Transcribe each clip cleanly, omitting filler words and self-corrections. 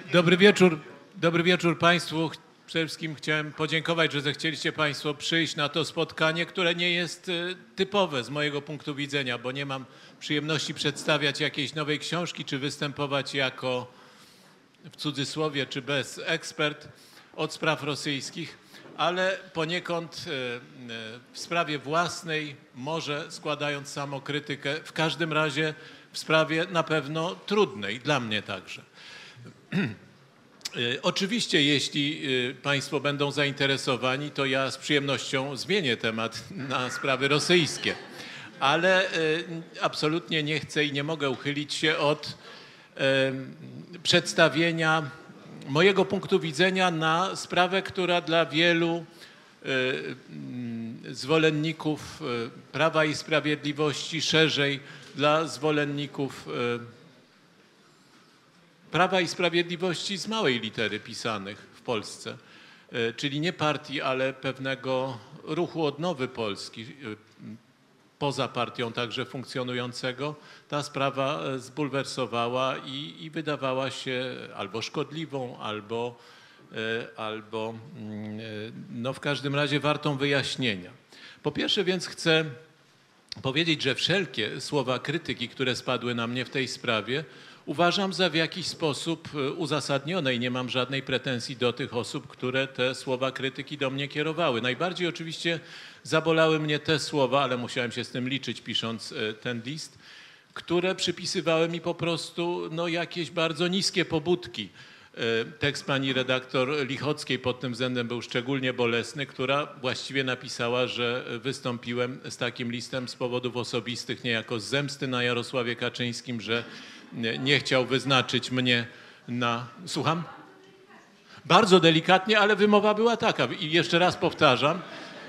Dobry wieczór Państwu. Przede wszystkim chciałem podziękować, że zechcieliście Państwo przyjść na to spotkanie, które nie jest typowe z mojego punktu widzenia, bo nie mam przyjemności przedstawiać jakiejś nowej książki, czy występować jako, w cudzysłowie, czy bez, ekspert od spraw rosyjskich, ale poniekąd w sprawie własnej, może składając samokrytykę, w każdym razie w sprawie na pewno trudnej, dla mnie także. Oczywiście, jeśli Państwo będą zainteresowani, to ja z przyjemnością zmienię temat na sprawy rosyjskie, ale absolutnie nie chcę i nie mogę uchylić się od przedstawienia mojego punktu widzenia na sprawę, która dla wielu zwolenników Prawa i Sprawiedliwości, szerzej dla zwolenników Prawa i Sprawiedliwości z małej litery pisanych w Polsce, czyli nie partii, ale pewnego ruchu odnowy Polski, poza partią także funkcjonującego, ta sprawa zbulwersowała i wydawała się albo szkodliwą, albo no w każdym razie wartą wyjaśnienia. Po pierwsze więc chcę powiedzieć, że wszelkie słowa krytyki, które spadły na mnie w tej sprawie, uważam za w jakiś sposób uzasadnione i nie mam żadnej pretensji do tych osób, które te słowa krytyki do mnie kierowały. Najbardziej oczywiście zabolały mnie te słowa, ale musiałem się z tym liczyć, pisząc ten list, które przypisywały mi po prostu no, jakieś bardzo niskie pobudki. Tekst pani redaktor Lichockiej pod tym względem był szczególnie bolesny, która właściwie napisała, że wystąpiłem z takim listem z powodów osobistych, niejako z zemsty na Jarosławie Kaczyńskim, że nie chciał wyznaczyć mnie na... Słucham? Bardzo delikatnie, ale wymowa była taka. I jeszcze raz powtarzam,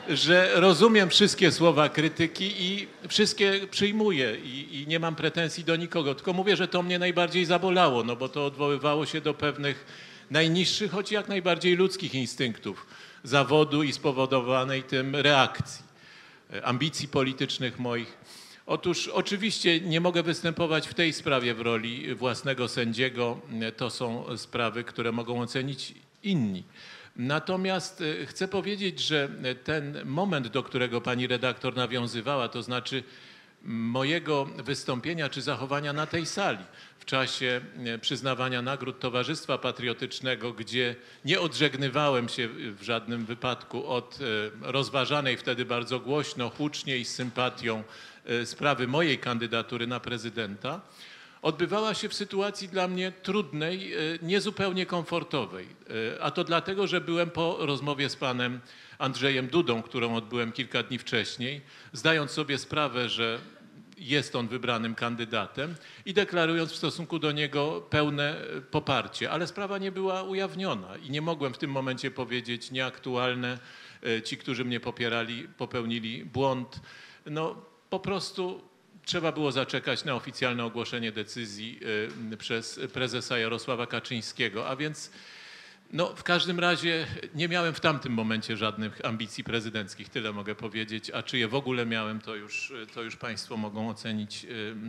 że rozumiem wszystkie słowa krytyki i wszystkie przyjmuję i nie mam pretensji do nikogo. Tylko mówię, że to mnie najbardziej zabolało, no bo to odwoływało się do pewnych najniższych, choć jak najbardziej ludzkich instynktów zawodu i spowodowanej tym reakcji, ambicji politycznych moich. Otóż oczywiście nie mogę występować w tej sprawie w roli własnego sędziego. To są sprawy, które mogą ocenić inni. Natomiast chcę powiedzieć, że ten moment, do którego pani redaktor nawiązywała, to znaczy mojego wystąpienia czy zachowania na tej sali w czasie przyznawania nagród Towarzystwa Patriotycznego, gdzie nie odżegnywałem się w żadnym wypadku od rozważanej wtedy bardzo głośno, hucznie i z sympatią sprawy mojej kandydatury na prezydenta, odbywała się w sytuacji dla mnie trudnej, niezupełnie komfortowej. A to dlatego, że byłem po rozmowie z panem Andrzejem Dudą, którą odbyłem kilka dni wcześniej, zdając sobie sprawę, że jest on wybranym kandydatem i deklarując w stosunku do niego pełne poparcie. Ale sprawa nie była ujawniona i nie mogłem w tym momencie powiedzieć nieaktualne. Ci, którzy mnie popierali, popełnili błąd. No, po prostu trzeba było zaczekać na oficjalne ogłoszenie decyzji przez prezesa Jarosława Kaczyńskiego, a więc no, w każdym razie nie miałem w tamtym momencie żadnych ambicji prezydenckich, tyle mogę powiedzieć, a czy je w ogóle miałem, to już Państwo mogą ocenić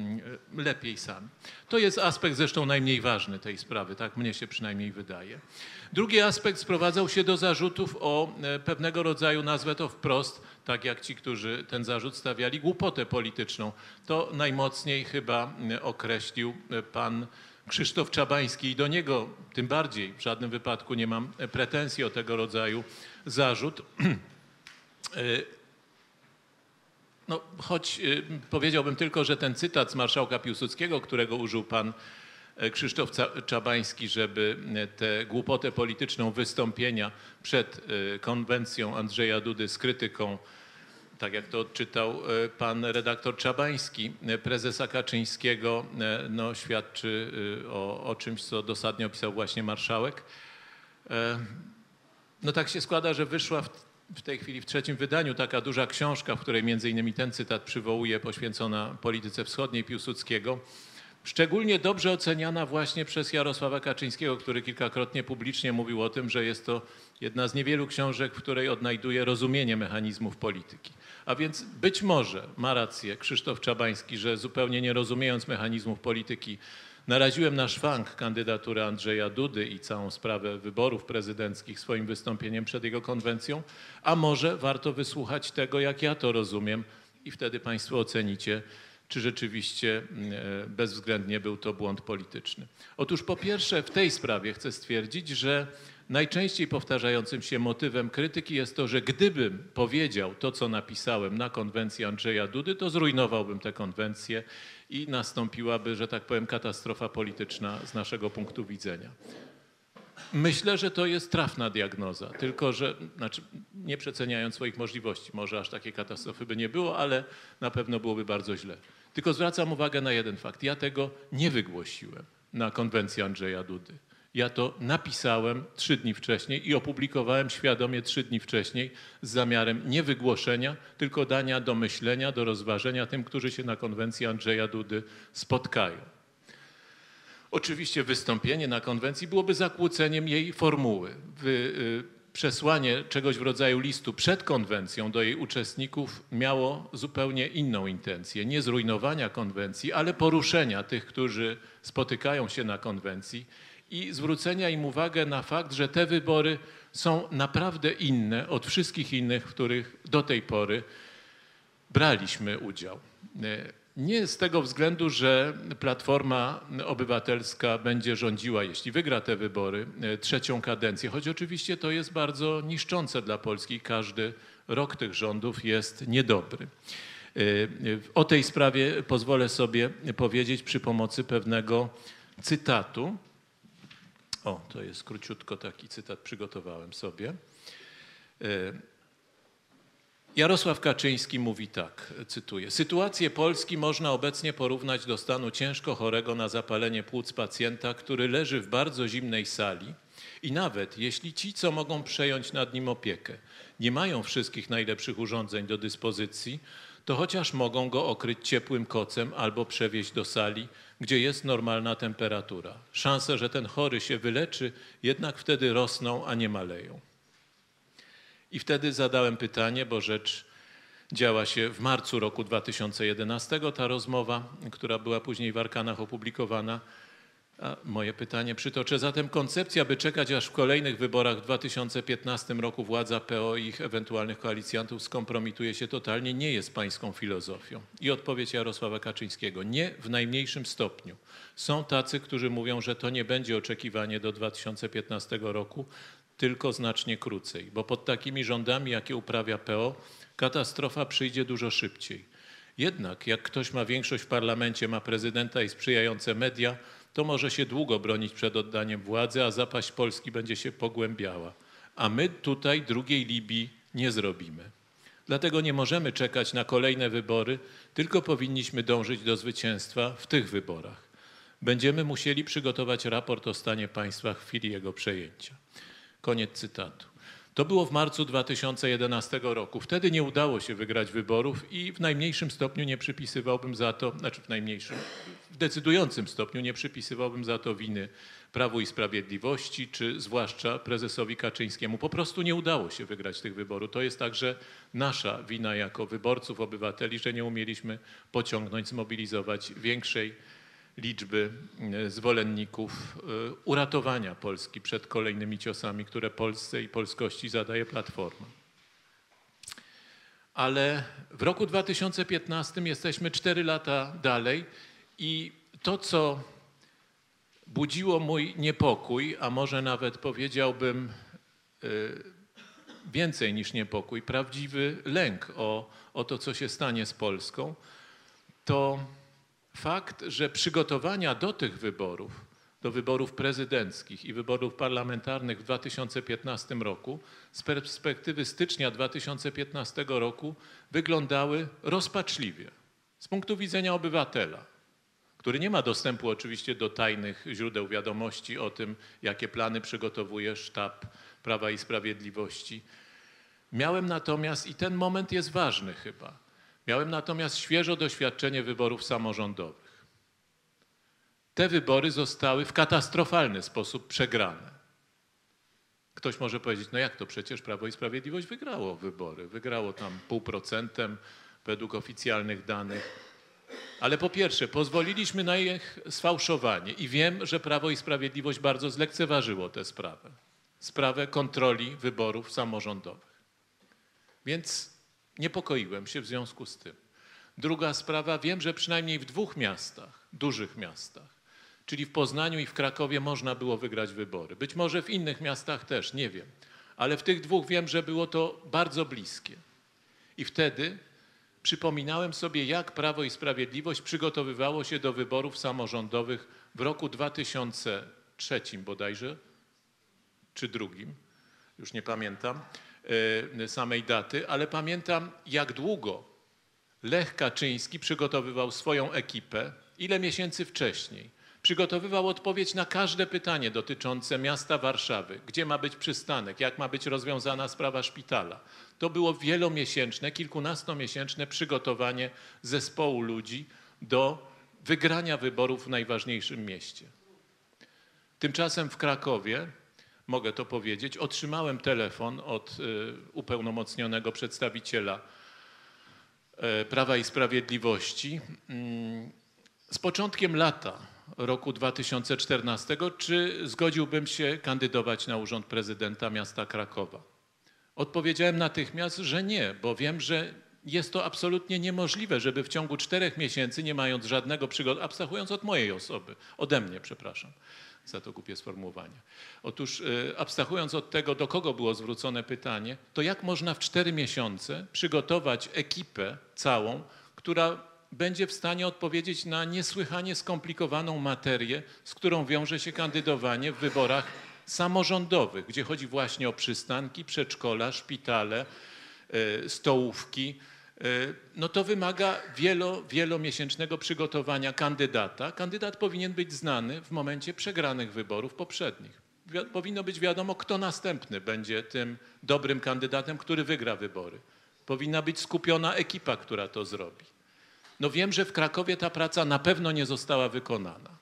lepiej sami. To jest aspekt zresztą najmniej ważny tej sprawy, tak mnie się przynajmniej wydaje. Drugi aspekt sprowadzał się do zarzutów o pewnego rodzaju, nazwę to wprost, tak jak ci, którzy ten zarzut stawiali, głupotę polityczną. To najmocniej chyba określił pan Krzysztof Czabański i do niego tym bardziej w żadnym wypadku nie mam pretensji o tego rodzaju zarzut. No, choć powiedziałbym tylko, że ten cytat z marszałka Piłsudskiego, którego użył pan Krzysztof Czabański, żeby tę głupotę polityczną wystąpienia przed konwencją Andrzeja Dudy z krytyką, tak jak to odczytał pan redaktor Czabański, prezesa Kaczyńskiego, no, świadczy o czymś, co dosadnie opisał właśnie marszałek. No tak się składa, że wyszła w tej chwili w trzecim wydaniu taka duża książka, w której między innymi ten cytat przywołuje, poświęcona polityce wschodniej Piłsudskiego. Szczególnie dobrze oceniana właśnie przez Jarosława Kaczyńskiego, który kilkakrotnie publicznie mówił o tym, że jest to jedna z niewielu książek, w której odnajduje rozumienie mechanizmów polityki. A więc być może ma rację Krzysztof Czabański, że zupełnie nie rozumiejąc mechanizmów polityki Naraziłem na szwank kandydaturę Andrzeja Dudy i całą sprawę wyborów prezydenckich swoim wystąpieniem przed jego konwencją, a może warto wysłuchać tego, jak ja to rozumiem i wtedy państwo ocenicie, czy rzeczywiście bezwzględnie był to błąd polityczny. Otóż po pierwsze w tej sprawie chcę stwierdzić, że najczęściej powtarzającym się motywem krytyki jest to, że gdybym powiedział to, co napisałem na konwencji Andrzeja Dudy, to zrujnowałbym tę konwencję i nastąpiłaby, że tak powiem, katastrofa polityczna z naszego punktu widzenia. Myślę, że to jest trafna diagnoza, tylko że, znaczy nie przeceniając swoich możliwości, może aż takiej katastrofy by nie było, ale na pewno byłoby bardzo źle. Tylko zwracam uwagę na jeden fakt. Ja tego nie wygłosiłem na konwencji Andrzeja Dudy. Ja to napisałem 3 dni wcześniej i opublikowałem świadomie 3 dni wcześniej z zamiarem nie wygłoszenia, tylko dania do myślenia, do rozważenia tym, którzy się na konwencji Andrzeja Dudy spotkają. Oczywiście wystąpienie na konwencji byłoby zakłóceniem jej formuły. Przesłanie czegoś w rodzaju listu przed konwencją do jej uczestników miało zupełnie inną intencję. Nie zrujnowania konwencji, ale poruszenia tych, którzy spotykają się na konwencji i zwrócenia im uwagę na fakt, że te wybory są naprawdę inne od wszystkich innych, w których do tej pory braliśmy udział. Nie z tego względu, że Platforma Obywatelska będzie rządziła, jeśli wygra te wybory, 3. kadencję, choć oczywiście to jest bardzo niszczące dla Polski. Każdy rok tych rządów jest niedobry. O tej sprawie pozwolę sobie powiedzieć przy pomocy pewnego cytatu. O, to jest króciutko taki cytat, przygotowałem sobie. Jarosław Kaczyński mówi tak, cytuję: sytuację Polski można obecnie porównać do stanu ciężko chorego na zapalenie płuc pacjenta, który leży w bardzo zimnej sali i nawet jeśli ci, co mogą przejąć nad nim opiekę, nie mają wszystkich najlepszych urządzeń do dyspozycji, to chociaż mogą go okryć ciepłym kocem albo przewieźć do sali, gdzie jest normalna temperatura. Szanse, że ten chory się wyleczy, jednak wtedy rosną, a nie maleją. I wtedy zadałem pytanie, bo rzecz działa się w marcu roku 2011, ta rozmowa, która była później w Arkanach opublikowana. A moje pytanie przytoczę. Zatem koncepcja, by czekać aż w kolejnych wyborach w 2015 roku władza PO i ich ewentualnych koalicjantów skompromituje się totalnie, nie jest pańską filozofią. I odpowiedź Jarosława Kaczyńskiego: nie w najmniejszym stopniu. Są tacy, którzy mówią, że to nie będzie oczekiwanie do 2015 roku, tylko znacznie krócej, bo pod takimi rządami, jakie uprawia PO, katastrofa przyjdzie dużo szybciej. Jednak jak ktoś ma większość w parlamencie, ma prezydenta i sprzyjające media, to może się długo bronić przed oddaniem władzy, a zapaść Polski będzie się pogłębiała. A my tutaj drugiej Libii nie zrobimy. Dlatego nie możemy czekać na kolejne wybory, tylko powinniśmy dążyć do zwycięstwa w tych wyborach. Będziemy musieli przygotować raport o stanie państwa w chwili jego przejęcia. Koniec cytatu. To było w marcu 2011 roku. Wtedy nie udało się wygrać wyborów i w najmniejszym stopniu nie przypisywałbym za to, w decydującym stopniu nie przypisywałbym za to winy Prawu i Sprawiedliwości, czy zwłaszcza prezesowi Kaczyńskiemu. Po prostu nie udało się wygrać tych wyborów. To jest także nasza wina jako wyborców, obywateli, że nie umieliśmy pociągnąć, zmobilizować większej liczby zwolenników uratowania Polski przed kolejnymi ciosami, które Polsce i polskości zadaje Platforma. Ale w roku 2015 jesteśmy 4 lata dalej i to, co budziło mój niepokój, a może nawet powiedziałbym więcej niż niepokój, prawdziwy lęk o to, co się stanie z Polską, to fakt, że przygotowania do tych wyborów, do wyborów prezydenckich i wyborów parlamentarnych w 2015 roku, z perspektywy stycznia 2015 roku wyglądały rozpaczliwie z punktu widzenia obywatela, który nie ma dostępu oczywiście do tajnych źródeł wiadomości o tym, jakie plany przygotowuje sztab Prawa i Sprawiedliwości. Miałem natomiast, i ten moment jest ważny chyba, miałem natomiast świeżo doświadczenie wyborów samorządowych. Te wybory zostały w katastrofalny sposób przegrane. Ktoś może powiedzieć, no jak to, przecież Prawo i Sprawiedliwość wygrało wybory. Wygrało tam 0,5% według oficjalnych danych. Ale po pierwsze, pozwoliliśmy na ich sfałszowanie i wiem, że Prawo i Sprawiedliwość bardzo zlekceważyło tę sprawę. Sprawę kontroli wyborów samorządowych. Więc niepokoiłem się w związku z tym. Druga sprawa, wiem, że przynajmniej w 2 miastach, dużych miastach, czyli w Poznaniu i w Krakowie można było wygrać wybory. Być może w innych miastach też, nie wiem. Ale w tych 2 wiem, że było to bardzo bliskie. I wtedy przypominałem sobie, jak Prawo i Sprawiedliwość przygotowywało się do wyborów samorządowych w roku 2003 bodajże, czy 2002, już nie pamiętam samej daty, ale pamiętam, jak długo Lech Kaczyński przygotowywał swoją ekipę, ile miesięcy wcześniej. Przygotowywał odpowiedź na każde pytanie dotyczące miasta Warszawy, gdzie ma być przystanek, jak ma być rozwiązana sprawa szpitala. To było wielomiesięczne, kilkunastomiesięczne przygotowanie zespołu ludzi do wygrania wyborów w najważniejszym mieście. Tymczasem w Krakowie, mogę to powiedzieć, otrzymałem telefon od upełnomocnionego przedstawiciela Prawa i Sprawiedliwości z początkiem lata roku 2014, czy zgodziłbym się kandydować na urząd prezydenta miasta Krakowa. Odpowiedziałem natychmiast, że nie, bo wiem, że jest to absolutnie niemożliwe, żeby w ciągu 4 miesięcy, nie mając żadnego przygotowania, abstrahując od mojej osoby, ode mnie, przepraszam, za to głupie sformułowanie. Otóż abstrahując od tego, do kogo było zwrócone pytanie, to jak można w 4 miesiące przygotować ekipę całą, która będzie w stanie odpowiedzieć na niesłychanie skomplikowaną materię, z którą wiąże się kandydowanie w wyborach samorządowych, gdzie chodzi właśnie o przystanki, przedszkola, szpitale, stołówki. No to wymaga wielomiesięcznego przygotowania kandydata. Kandydat powinien być znany w momencie przegranych wyborów poprzednich. Powinno być wiadomo, kto następny będzie tym dobrym kandydatem, który wygra wybory. Powinna być skupiona ekipa, która to zrobi. No wiem, że w Krakowie ta praca na pewno nie została wykonana.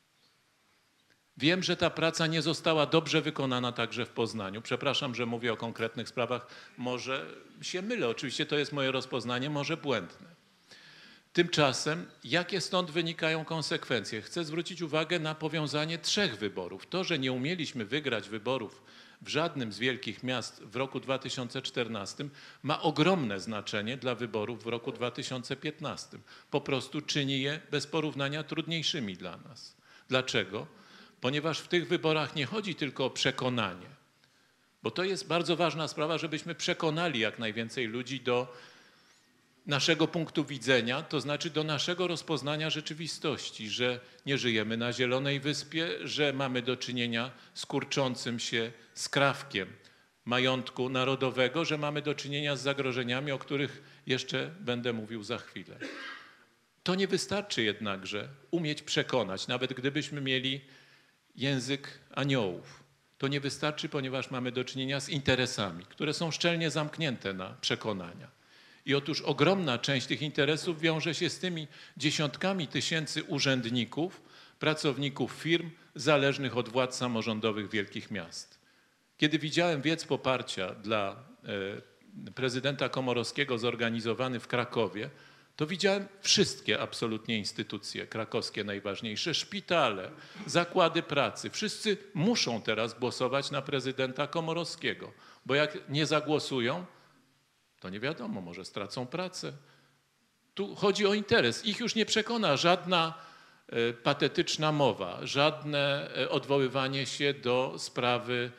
Wiem, że ta praca nie została dobrze wykonana także w Poznaniu. Przepraszam, że mówię o konkretnych sprawach. Może się mylę, oczywiście to jest moje rozpoznanie, może błędne. Tymczasem, jakie stąd wynikają konsekwencje? Chcę zwrócić uwagę na powiązanie 3 wyborów. To, że nie umieliśmy wygrać wyborów w żadnym z wielkich miast w roku 2014 ma ogromne znaczenie dla wyborów w roku 2015. Po prostu czyni je bez porównania trudniejszymi dla nas. Dlaczego? Ponieważ w tych wyborach nie chodzi tylko o przekonanie, bo to jest bardzo ważna sprawa, żebyśmy przekonali jak najwięcej ludzi do naszego punktu widzenia, to znaczy do naszego rozpoznania rzeczywistości, że nie żyjemy na Zielonej Wyspie, że mamy do czynienia z kurczącym się skrawkiem majątku narodowego, że mamy do czynienia z zagrożeniami, o których jeszcze będę mówił za chwilę. To nie wystarczy jednakże umieć przekonać, nawet gdybyśmy mieli język aniołów. To nie wystarczy, ponieważ mamy do czynienia z interesami, które są szczelnie zamknięte na przekonania. I otóż ogromna część tych interesów wiąże się z tymi dziesiątkami tysięcy urzędników, pracowników firm zależnych od władz samorządowych wielkich miast. Kiedy widziałem wiec poparcia dla prezydenta Komorowskiego zorganizowany w Krakowie, to widziałem wszystkie absolutnie instytucje krakowskie najważniejsze, szpitale, zakłady pracy. Wszyscy muszą teraz głosować na prezydenta Komorowskiego, bo jak nie zagłosują, to nie wiadomo, może stracą pracę. Tu chodzi o interes. Ich już nie przekona żadna patetyczna mowa, żadne odwoływanie się do sprawy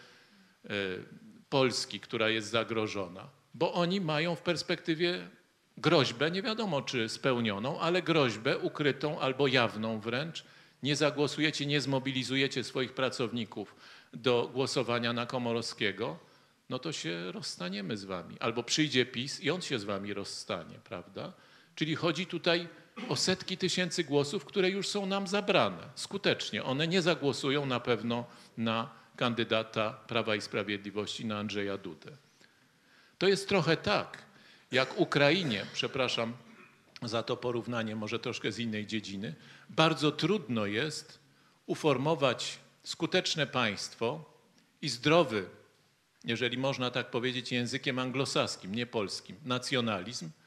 Polski, która jest zagrożona, bo oni mają w perspektywie groźbę, nie wiadomo czy spełnioną, ale groźbę ukrytą albo jawną wręcz. Nie zagłosujecie, nie zmobilizujecie swoich pracowników do głosowania na Komorowskiego, no to się rozstaniemy z wami. Albo przyjdzie PiS i on się z wami rozstanie, prawda? Czyli chodzi tutaj o setki tysięcy głosów, które już są nam zabrane. Skutecznie. One nie zagłosują na pewno na kandydata Prawa i Sprawiedliwości, na Andrzeja Dudę. To jest trochę tak, jak Ukrainie, przepraszam za to porównanie, może troszkę z innej dziedziny, bardzo trudno jest uformować skuteczne państwo i zdrowy, jeżeli można tak powiedzieć językiem anglosaskim, nie polskim, nacjonalizm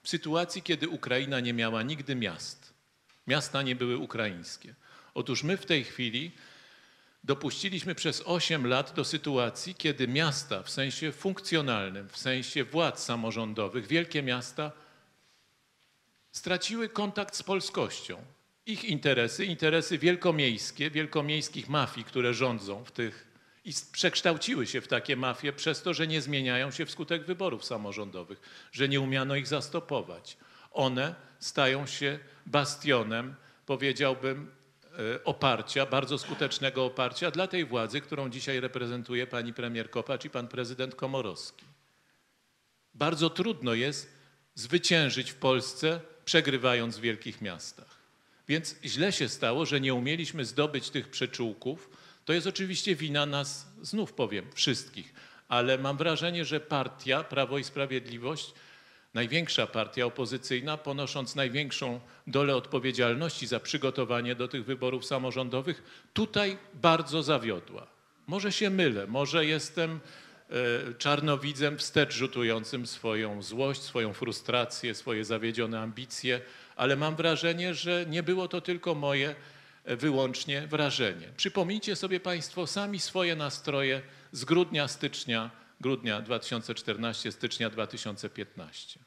w sytuacji, kiedy Ukraina nie miała nigdy miast. Miasta nie były ukraińskie. Otóż my w tej chwili dopuściliśmy przez 8 lat do sytuacji, kiedy miasta w sensie funkcjonalnym, w sensie władz samorządowych, wielkie miasta straciły kontakt z polskością. Ich interesy wielkomiejskie, wielkomiejskich mafii, które rządzą w tych i przekształciły się w takie mafie przez to, że nie zmieniają się wskutek wyborów samorządowych, że nie umiano ich zastopować. One stają się bastionem, powiedziałbym, oparcia, bardzo skutecznego oparcia dla tej władzy, którą dzisiaj reprezentuje pani premier Kopacz i pan prezydent Komorowski. Bardzo trudno jest zwyciężyć w Polsce, przegrywając w wielkich miastach. Więc źle się stało, że nie umieliśmy zdobyć tych przyczółków. To jest oczywiście wina nas, znów powiem, wszystkich, ale mam wrażenie, że partia Prawo i Sprawiedliwość, największa partia opozycyjna, ponosząc największą dolę odpowiedzialności za przygotowanie do tych wyborów samorządowych, tutaj bardzo zawiodła. Może się mylę, może jestem czarnowidzem wstecz rzutującym swoją złość, swoją frustrację, swoje zawiedzione ambicje, ale mam wrażenie, że nie było to tylko moje wyłącznie wrażenie. Przypomnijcie sobie Państwo sami swoje nastroje z grudnia 2014, stycznia 2015.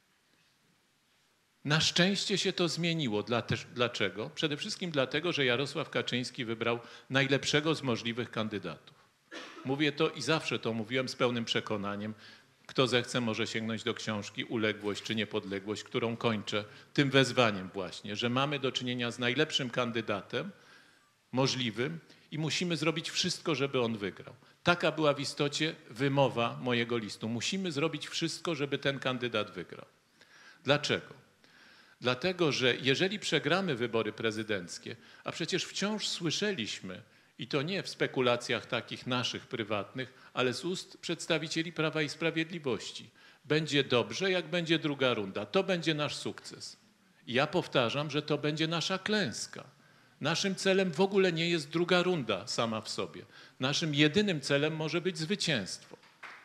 Na szczęście się to zmieniło. Dlaczego? Przede wszystkim dlatego, że Jarosław Kaczyński wybrał najlepszego z możliwych kandydatów. Mówię to i zawsze to mówiłem z pełnym przekonaniem. Kto zechce, może sięgnąć do książki Uległość czy Niepodległość, którą kończę tym wezwaniem właśnie, że mamy do czynienia z najlepszym kandydatem możliwym i musimy zrobić wszystko, żeby on wygrał. Taka była w istocie wymowa mojego listu. Musimy zrobić wszystko, żeby ten kandydat wygrał. Dlaczego? Dlatego, że jeżeli przegramy wybory prezydenckie, a przecież wciąż słyszeliśmy, i to nie w spekulacjach takich naszych prywatnych, ale z ust przedstawicieli Prawa i Sprawiedliwości. Będzie dobrze, jak będzie druga runda. To będzie nasz sukces. I ja powtarzam, że to będzie nasza klęska. Naszym celem w ogóle nie jest druga runda sama w sobie. Naszym jedynym celem może być zwycięstwo.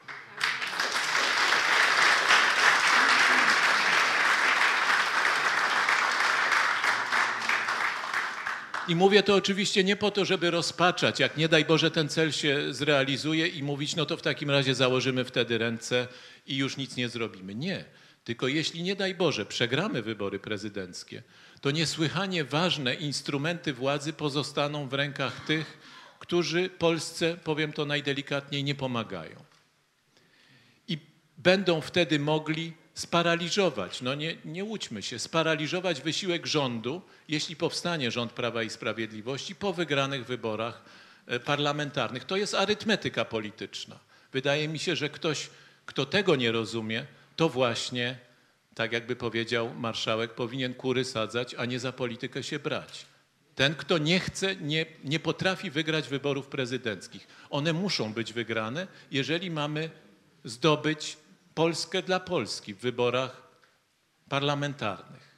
I mówię to oczywiście nie po to, żeby rozpaczać, jak nie daj Boże ten cel się zrealizuje i mówić, no to w takim razie założymy wtedy ręce i już nic nie zrobimy. Nie, tylko jeśli nie daj Boże przegramy wybory prezydenckie, to niesłychanie ważne instrumenty władzy pozostaną w rękach tych, którzy Polsce, powiem to najdelikatniej, nie pomagają. I będą wtedy mogli sparaliżować, no nie łudźmy się, sparaliżować wysiłek rządu, jeśli powstanie rząd Prawa i Sprawiedliwości po wygranych wyborach parlamentarnych. To jest arytmetyka polityczna. Wydaje mi się, że ktoś, kto tego nie rozumie, to właśnie, tak jakby powiedział marszałek, powinien kury sadzać, a nie za politykę się brać. Ten, kto nie chce, nie potrafi wygrać wyborów prezydenckich. One muszą być wygrane, jeżeli mamy zdobyć Polskę dla Polski w wyborach parlamentarnych.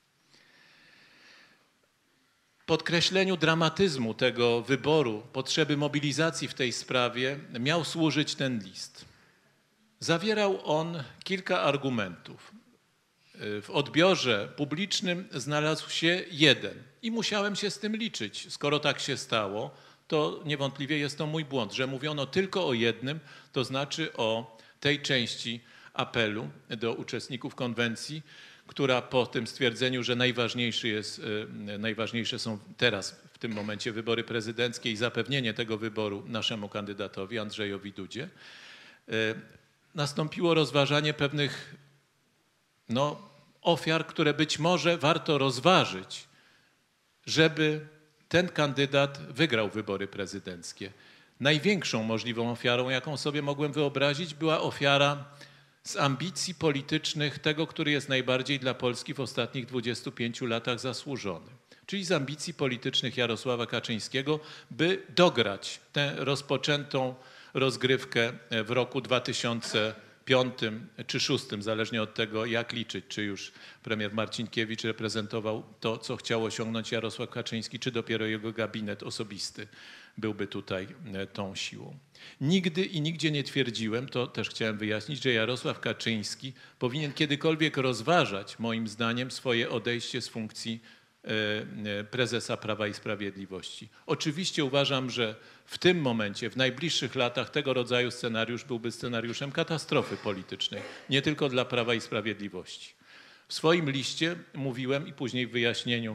Podkreśleniu dramatyzmu tego wyboru, potrzeby mobilizacji w tej sprawie miał służyć ten list. Zawierał on kilka argumentów. W odbiorze publicznym znalazł się jeden i musiałem się z tym liczyć. Skoro tak się stało, to niewątpliwie jest to mój błąd, że mówiono tylko o jednym, to znaczy o tej części apelu do uczestników konwencji, która po tym stwierdzeniu, że najważniejsze są teraz w tym momencie wybory prezydenckie i zapewnienie tego wyboru naszemu kandydatowi Andrzejowi Dudzie, nastąpiło rozważanie pewnych ofiar, które być może warto rozważyć, żeby ten kandydat wygrał wybory prezydenckie. Największą możliwą ofiarą, jaką sobie mogłem wyobrazić, była ofiara z ambicji politycznych tego, który jest najbardziej dla Polski w ostatnich 25 latach zasłużony. Czyli z ambicji politycznych Jarosława Kaczyńskiego, by dograć tę rozpoczętą rozgrywkę w roku 2015. piątym czy szóstym, zależnie od tego, jak liczyć, czy już premier Marcinkiewicz reprezentował to, co chciał osiągnąć Jarosław Kaczyński, czy dopiero jego gabinet osobisty byłby tutaj tą siłą. Nigdy i nigdzie nie twierdziłem, to też chciałem wyjaśnić, że Jarosław Kaczyński powinien kiedykolwiek rozważać, moim zdaniem, swoje odejście z funkcji prezesa Prawa i Sprawiedliwości. Oczywiście uważam, że w tym momencie, w najbliższych latach tego rodzaju scenariusz byłby scenariuszem katastrofy politycznej, nie tylko dla Prawa i Sprawiedliwości. W swoim liście mówiłem i później w wyjaśnieniu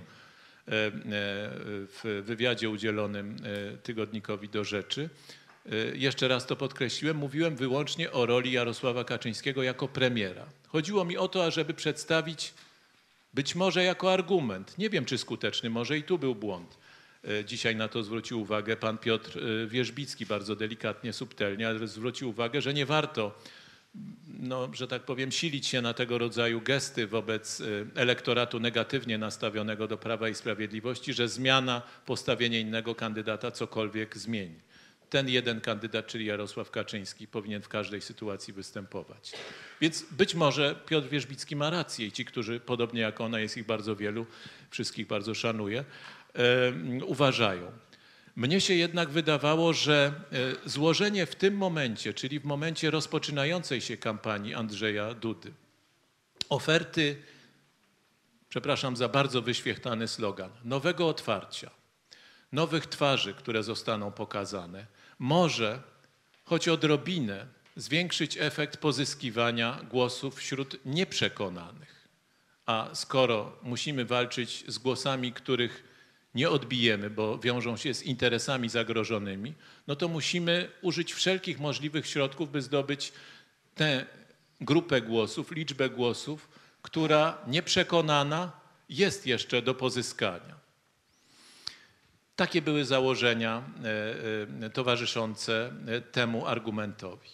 w wywiadzie udzielonym tygodnikowi Do Rzeczy, jeszcze raz to podkreśliłem, mówiłem wyłącznie o roli Jarosława Kaczyńskiego jako premiera. Chodziło mi o to, ażeby przedstawić być może jako argument, nie wiem czy skuteczny, może i tu był błąd. Dzisiaj na to zwrócił uwagę pan Piotr Wierzbicki bardzo delikatnie, subtelnie, ale zwrócił uwagę, że nie warto, no, że tak powiem, silić się na tego rodzaju gesty wobec elektoratu negatywnie nastawionego do Prawa i Sprawiedliwości, że zmiana, postawienie innego kandydata cokolwiek zmieni. Ten jeden kandydat, czyli Jarosław Kaczyński, powinien w każdej sytuacji występować. Więc być może Piotr Wierzbicki ma rację i ci, którzy podobnie jak ona, jest ich bardzo wielu, wszystkich bardzo szanuję, uważają. Mnie się jednak wydawało, że złożenie w tym momencie, czyli w momencie rozpoczynającej się kampanii Andrzeja Dudy, oferty, przepraszam za bardzo wyświechtany slogan, nowego otwarcia, nowych twarzy, które zostaną pokazane, może choć odrobinę zwiększyć efekt pozyskiwania głosów wśród nieprzekonanych. A skoro musimy walczyć z głosami, których nie odbijemy, bo wiążą się z interesami zagrożonymi, no to musimy użyć wszelkich możliwych środków, by zdobyć tę grupę głosów, liczbę głosów, która nieprzekonana jest jeszcze do pozyskania. Takie były założenia towarzyszące temu argumentowi.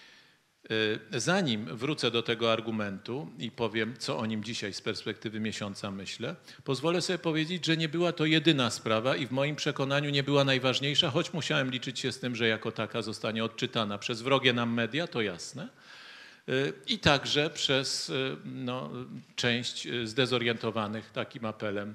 Zanim wrócę do tego argumentu i powiem, co o nim dzisiaj z perspektywy miesiąca myślę, pozwolę sobie powiedzieć, że nie była to jedyna sprawa i w moim przekonaniu nie była najważniejsza, choć musiałem liczyć się z tym, że jako taka zostanie odczytana przez wrogie nam media, to jasne, i także przez część zdezorientowanych takim apelem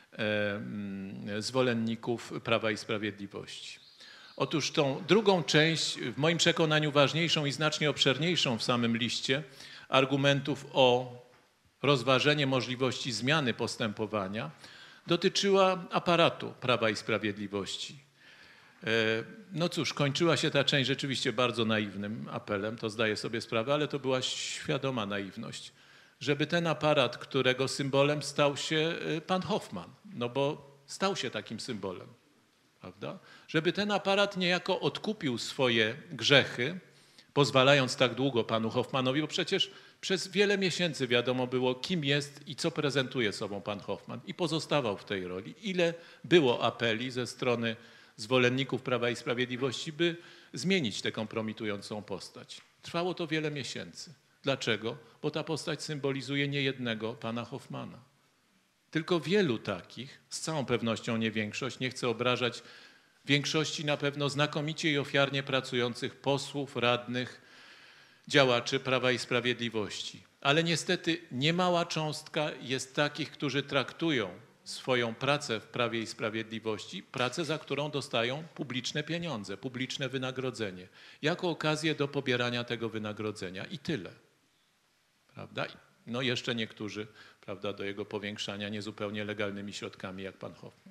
zwolenników Prawa i Sprawiedliwości. Otóż tą drugą część, w moim przekonaniu ważniejszą i znacznie obszerniejszą w samym liście argumentów o rozważenie możliwości zmiany postępowania dotyczyła aparatu Prawa i Sprawiedliwości. No cóż, kończyła się ta część rzeczywiście bardzo naiwnym apelem, to zdaję sobie sprawę, ale to była świadoma naiwność, żeby ten aparat, którego symbolem stał się pan Hoffmann, no bo stał się takim symbolem, prawda? Żeby ten aparat niejako odkupił swoje grzechy, pozwalając tak długo panu Hoffmannowi, bo przecież przez wiele miesięcy wiadomo było, kim jest i co prezentuje sobą pan Hoffmann i pozostawał w tej roli. Ile było apeli ze strony zwolenników Prawa i Sprawiedliwości, by zmienić tę kompromitującą postać. Trwało to wiele miesięcy. Dlaczego? Bo ta postać symbolizuje nie jednego pana Hoffmanna, tylko wielu takich, z całą pewnością nie większość, nie chcę obrażać większości na pewno znakomicie i ofiarnie pracujących posłów, radnych, działaczy Prawa i Sprawiedliwości. Ale niestety niemała cząstka jest takich, którzy traktują swoją pracę w Prawie i Sprawiedliwości, pracę, za którą dostają publiczne pieniądze, publiczne wynagrodzenie, jako okazję do pobierania tego wynagrodzenia i tyle. Prawda? No jeszcze niektórzy, prawda, do jego powiększania niezupełnie legalnymi środkami, jak pan Hoffmann.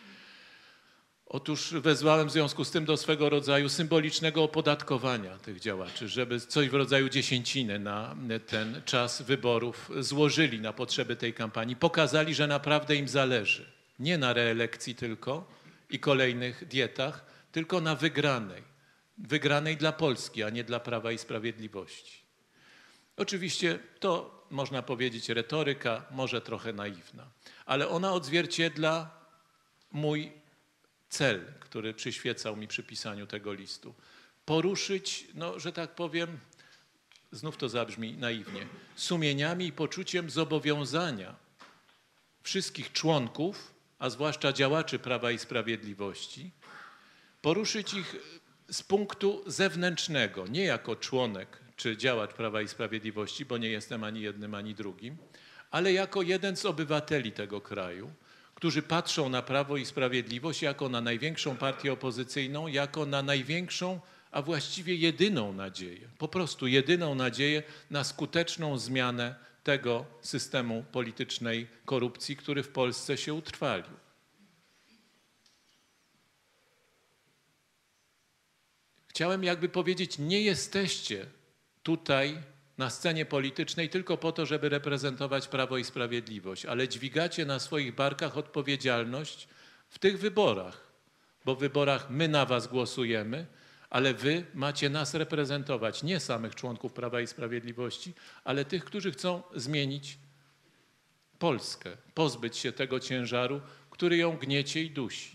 Otóż wezwałem w związku z tym do swego rodzaju symbolicznego opodatkowania tych działaczy, żeby coś w rodzaju dziesięciny na ten czas wyborów złożyli na potrzeby tej kampanii, pokazali, że naprawdę im zależy. Nie na reelekcji tylko i kolejnych dietach, tylko na wygranej. Wygranej dla Polski, a nie dla Prawa i Sprawiedliwości. Oczywiście to, można powiedzieć, retoryka, może trochę naiwna, ale ona odzwierciedla mój cel, który przyświecał mi przy pisaniu tego listu. Poruszyć, no, że tak powiem, znów to zabrzmi naiwnie, sumieniami i poczuciem zobowiązania wszystkich członków, a zwłaszcza działaczy Prawa i Sprawiedliwości, poruszyć ich z punktu zewnętrznego, nie jako członek czy działacz Prawa i Sprawiedliwości, bo nie jestem ani jednym, ani drugim, ale jako jeden z obywateli tego kraju, którzy patrzą na Prawo i Sprawiedliwość jako na największą partię opozycyjną, jako na największą, a właściwie jedyną nadzieję, po prostu jedyną nadzieję na skuteczną zmianę tego systemu politycznej korupcji, który w Polsce się utrwalił. Chciałem jakby powiedzieć, nie jesteście tutaj na scenie politycznej tylko po to, żeby reprezentować Prawo i Sprawiedliwość, ale dźwigacie na swoich barkach odpowiedzialność w tych wyborach, bo w wyborach my na was głosujemy, ale wy macie nas reprezentować, nie samych członków Prawa i Sprawiedliwości, ale tych, którzy chcą zmienić Polskę, pozbyć się tego ciężaru, który ją gniecie i dusi.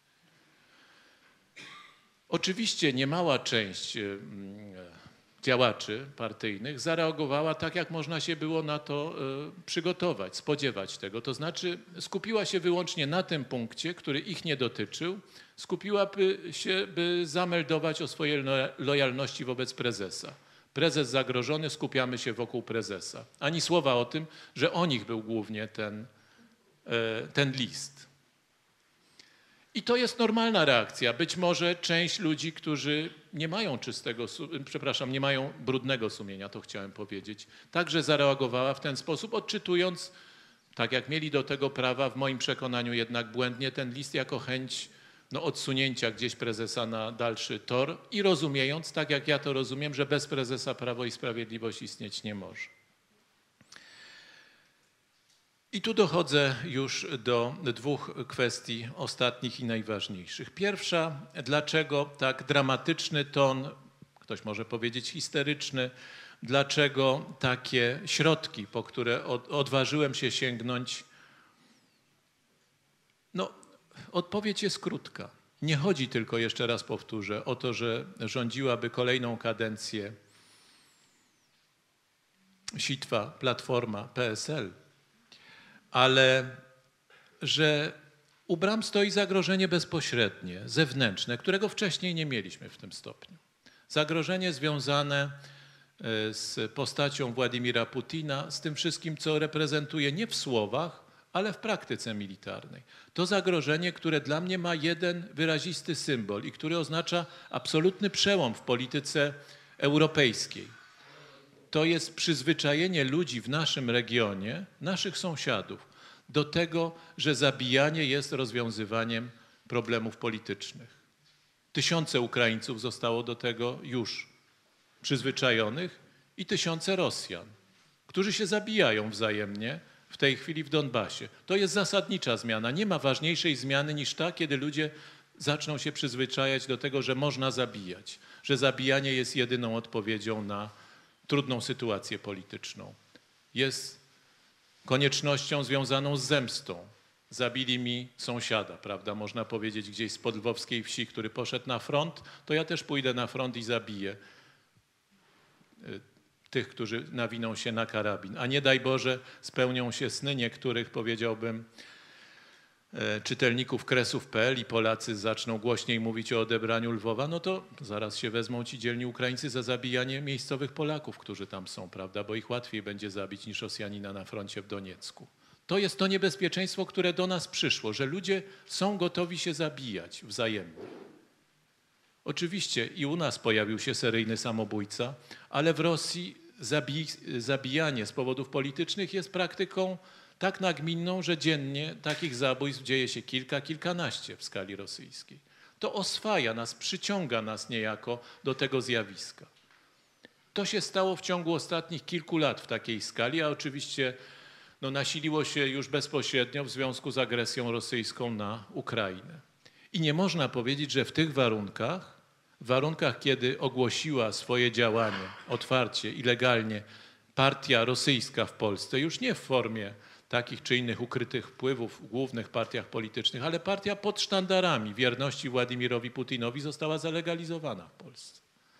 Oczywiście niemała część działaczy partyjnych zareagowała tak, jak można się było na to przygotować, spodziewać tego. To znaczy skupiła się wyłącznie na tym punkcie, który ich nie dotyczył, skupiłaby się, by zameldować o swojej lojalności wobec prezesa. Prezes zagrożony, skupiamy się wokół prezesa. Ani słowa o tym, że o nich był głównie ten list. I to jest normalna reakcja. Być może część ludzi, którzy nie mają nie mają brudnego sumienia, to chciałem powiedzieć, także zareagowała w ten sposób, odczytując, tak jak mieli do tego prawa, w moim przekonaniu jednak błędnie, ten list jako chęć odsunięcia gdzieś prezesa na dalszy tor i rozumiejąc, tak jak ja to rozumiem, że bez prezesa Prawo i Sprawiedliwość istnieć nie może. I tu dochodzę już do dwóch kwestii ostatnich i najważniejszych. Pierwsza, dlaczego tak dramatyczny ton, ktoś może powiedzieć histeryczny, dlaczego takie środki, po które odważyłem się sięgnąć? No, odpowiedź jest krótka. Nie chodzi tylko, jeszcze raz powtórzę, o to, że rządziłaby kolejną kadencję sitwa, Platforma, PSL, ale że u bram stoi zagrożenie bezpośrednie, zewnętrzne, którego wcześniej nie mieliśmy w tym stopniu. Zagrożenie związane z postacią Władimira Putina, z tym wszystkim, co reprezentuje nie w słowach, ale w praktyce militarnej. To zagrożenie, które dla mnie ma jeden wyrazisty symbol i który oznacza absolutny przełom w polityce europejskiej. To jest przyzwyczajenie ludzi w naszym regionie, naszych sąsiadów, do tego, że zabijanie jest rozwiązywaniem problemów politycznych. Tysiące Ukraińców zostało do tego już przyzwyczajonych i tysiące Rosjan, którzy się zabijają wzajemnie w tej chwili w Donbasie. To jest zasadnicza zmiana. Nie ma ważniejszej zmiany niż ta, kiedy ludzie zaczną się przyzwyczajać do tego, że można zabijać, że zabijanie jest jedyną odpowiedzią na trudną sytuację polityczną. Jest koniecznością związaną z zemstą. Zabili mi sąsiada, prawda? Można powiedzieć gdzieś z podlwowskiej wsi, który poszedł na front, to ja też pójdę na front i zabiję tych, którzy nawiną się na karabin. A nie daj Boże, spełnią się sny niektórych, powiedziałbym, czytelników Kresów.pl i Polacy zaczną głośniej mówić o odebraniu Lwowa, no to zaraz się wezmą ci dzielni Ukraińcy za zabijanie miejscowych Polaków, którzy tam są, prawda? Bo ich łatwiej będzie zabić niż Rosjanina na froncie w Doniecku. To jest to niebezpieczeństwo, które do nas przyszło, że ludzie są gotowi się zabijać wzajemnie. Oczywiście i u nas pojawił się seryjny samobójca, ale w Rosji zabijanie z powodów politycznych jest praktyką tak nagminną, że dziennie takich zabójstw dzieje się kilka, kilkanaście w skali rosyjskiej. To oswaja nas, przyciąga nas niejako do tego zjawiska. To się stało w ciągu ostatnich kilku lat w takiej skali, a oczywiście nasiliło się już bezpośrednio w związku z agresją rosyjską na Ukrainę. I nie można powiedzieć, że w tych warunkach, kiedy ogłosiła swoje działanie otwarcie i legalnie partia rosyjska w Polsce, już nie w formie takich czy innych ukrytych wpływów w głównych partiach politycznych, ale partia pod sztandarami wierności Władimirowi Putinowi została zalegalizowana w Polsce.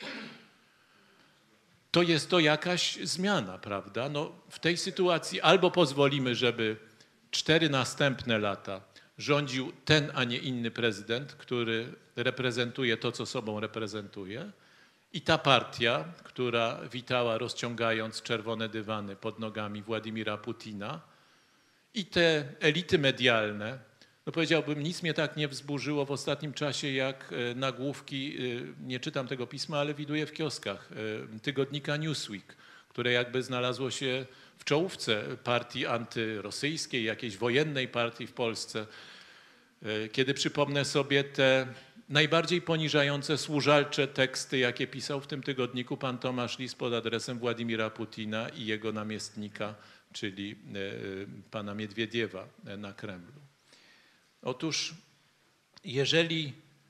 To jest to jakaś zmiana, prawda? W tej sytuacji albo pozwolimy, żeby 4 następne lata rządził ten, a nie inny prezydent, który reprezentuje to, co sobą reprezentuje I ta partia, która witała, rozciągając czerwone dywany pod nogami Władimira Putina, i te elity medialne, no powiedziałbym, nic mnie tak nie wzburzyło w ostatnim czasie jak nagłówki, nie czytam tego pisma, ale widuję w kioskach, tygodnika Newsweek, które jakby znalazło się w czołówce partii antyrosyjskiej, jakiejś wojennej partii w Polsce. Kiedy przypomnę sobie te najbardziej poniżające, służalcze teksty, jakie pisał w tym tygodniku pan Tomasz Lis pod adresem Władimira Putina i jego namiestnika, czyli pana Miedwiediewa na Kremlu. Otóż jeżeli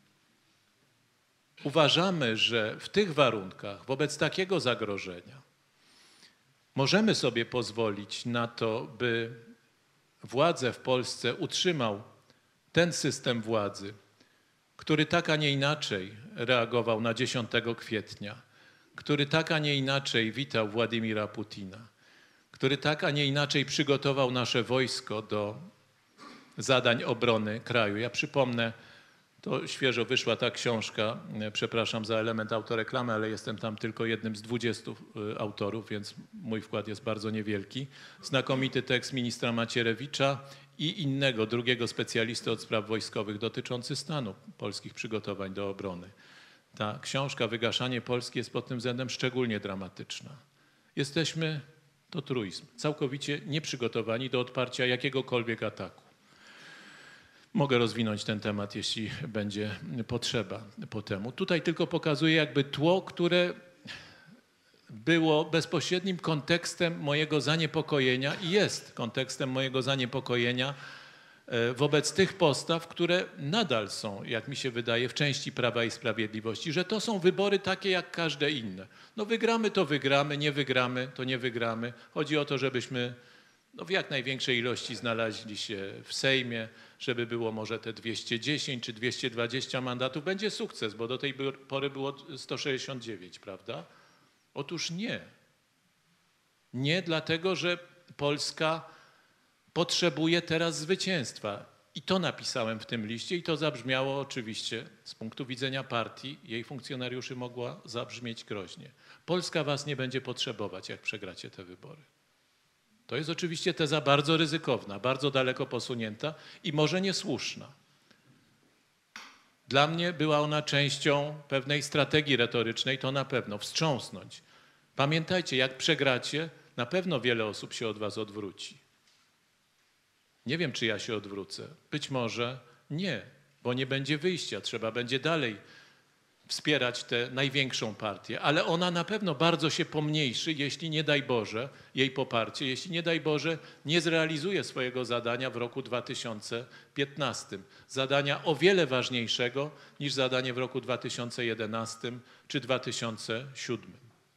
uważamy, że w tych warunkach, wobec takiego zagrożenia, możemy sobie pozwolić na to, by władzę w Polsce utrzymał ten system władzy, który tak, a nie inaczej reagował na 10 kwietnia, który tak, a nie inaczej witał Władimira Putina, który tak, a nie inaczej przygotował nasze wojsko do zadań obrony kraju. Ja przypomnę, to świeżo wyszła ta książka, przepraszam za element autoreklamy, ale jestem tam tylko jednym z 20 autorów, więc mój wkład jest bardzo niewielki. Znakomity tekst ministra Macierewicza i innego, drugiego specjalisty od spraw wojskowych dotyczący stanu polskich przygotowań do obrony. Ta książka Wygaszanie Polski jest pod tym względem szczególnie dramatyczna. Jesteśmy, to truizm, całkowicie nieprzygotowani do odparcia jakiegokolwiek ataku. Mogę rozwinąć ten temat, jeśli będzie potrzeba po temu. Tutaj tylko pokazuję jakby tło, które było bezpośrednim kontekstem mojego zaniepokojenia i jest kontekstem mojego zaniepokojenia wobec tych postaw, które nadal są, jak mi się wydaje, w części Prawa i Sprawiedliwości, że to są wybory takie jak każde inne. No wygramy to wygramy, nie wygramy to nie wygramy. Chodzi o to, żebyśmy w jak największej ilości znaleźli się w Sejmie, żeby było może te 210 czy 220 mandatów. Będzie sukces, bo do tej pory było 169, prawda? Otóż nie. Nie dlatego, że Polska potrzebuje teraz zwycięstwa. I to napisałem w tym liście i to zabrzmiało oczywiście z punktu widzenia partii, jej funkcjonariuszy mogła zabrzmieć groźnie. Polska was nie będzie potrzebować, jak przegracie te wybory. To jest oczywiście teza bardzo ryzykowna, bardzo daleko posunięta i może niesłuszna. Dla mnie była ona częścią pewnej strategii retorycznej, to na pewno, wstrząsnąć. Pamiętajcie, jak przegracie, na pewno wiele osób się od was odwróci. Nie wiem, czy ja się odwrócę. Być może nie, bo nie będzie wyjścia. Trzeba będzie dalej wspierać tę największą partię, ale ona na pewno bardzo się pomniejszy, jeśli nie daj Boże jej poparcie, jeśli nie daj Boże nie zrealizuje swojego zadania w roku 2015. Zadania o wiele ważniejszego niż zadanie w roku 2011 czy 2007.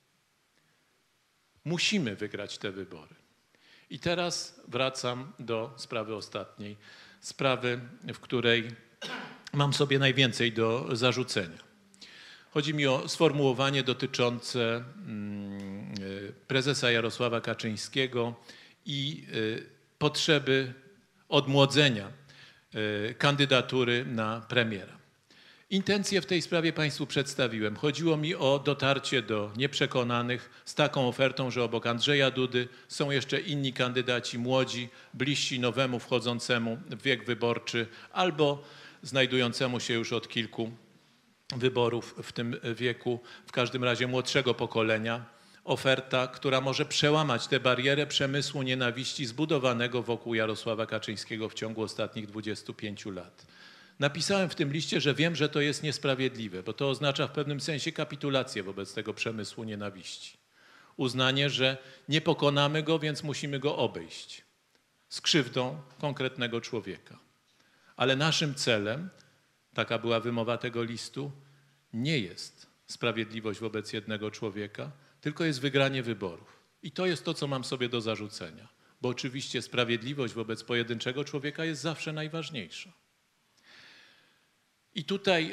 Musimy wygrać te wybory. I teraz wracam do sprawy ostatniej, sprawy, w której mam sobie najwięcej do zarzucenia. Chodzi mi o sformułowanie dotyczące prezesa Jarosława Kaczyńskiego i potrzeby odmłodzenia kandydatury na premiera. Intencje w tej sprawie Państwu przedstawiłem. Chodziło mi o dotarcie do nieprzekonanych z taką ofertą, że obok Andrzeja Dudy są jeszcze inni kandydaci młodzi, bliżsi nowemu wchodzącemu w wiek wyborczy albo znajdującemu się już od kilku wyborów w tym wieku, w każdym razie młodszego pokolenia. Oferta, która może przełamać tę barierę przemysłu nienawiści zbudowanego wokół Jarosława Kaczyńskiego w ciągu ostatnich 25 lat. Napisałem w tym liście, że wiem, że to jest niesprawiedliwe, bo to oznacza w pewnym sensie kapitulację wobec tego przemysłu nienawiści. Uznanie, że nie pokonamy go, więc musimy go obejść z krzywdą konkretnego człowieka. Ale naszym celem, taka była wymowa tego listu, nie jest sprawiedliwość wobec jednego człowieka, tylko jest wygranie wyborów. I to jest to, co mam sobie do zarzucenia, bo oczywiście sprawiedliwość wobec pojedynczego człowieka jest zawsze najważniejsza. I tutaj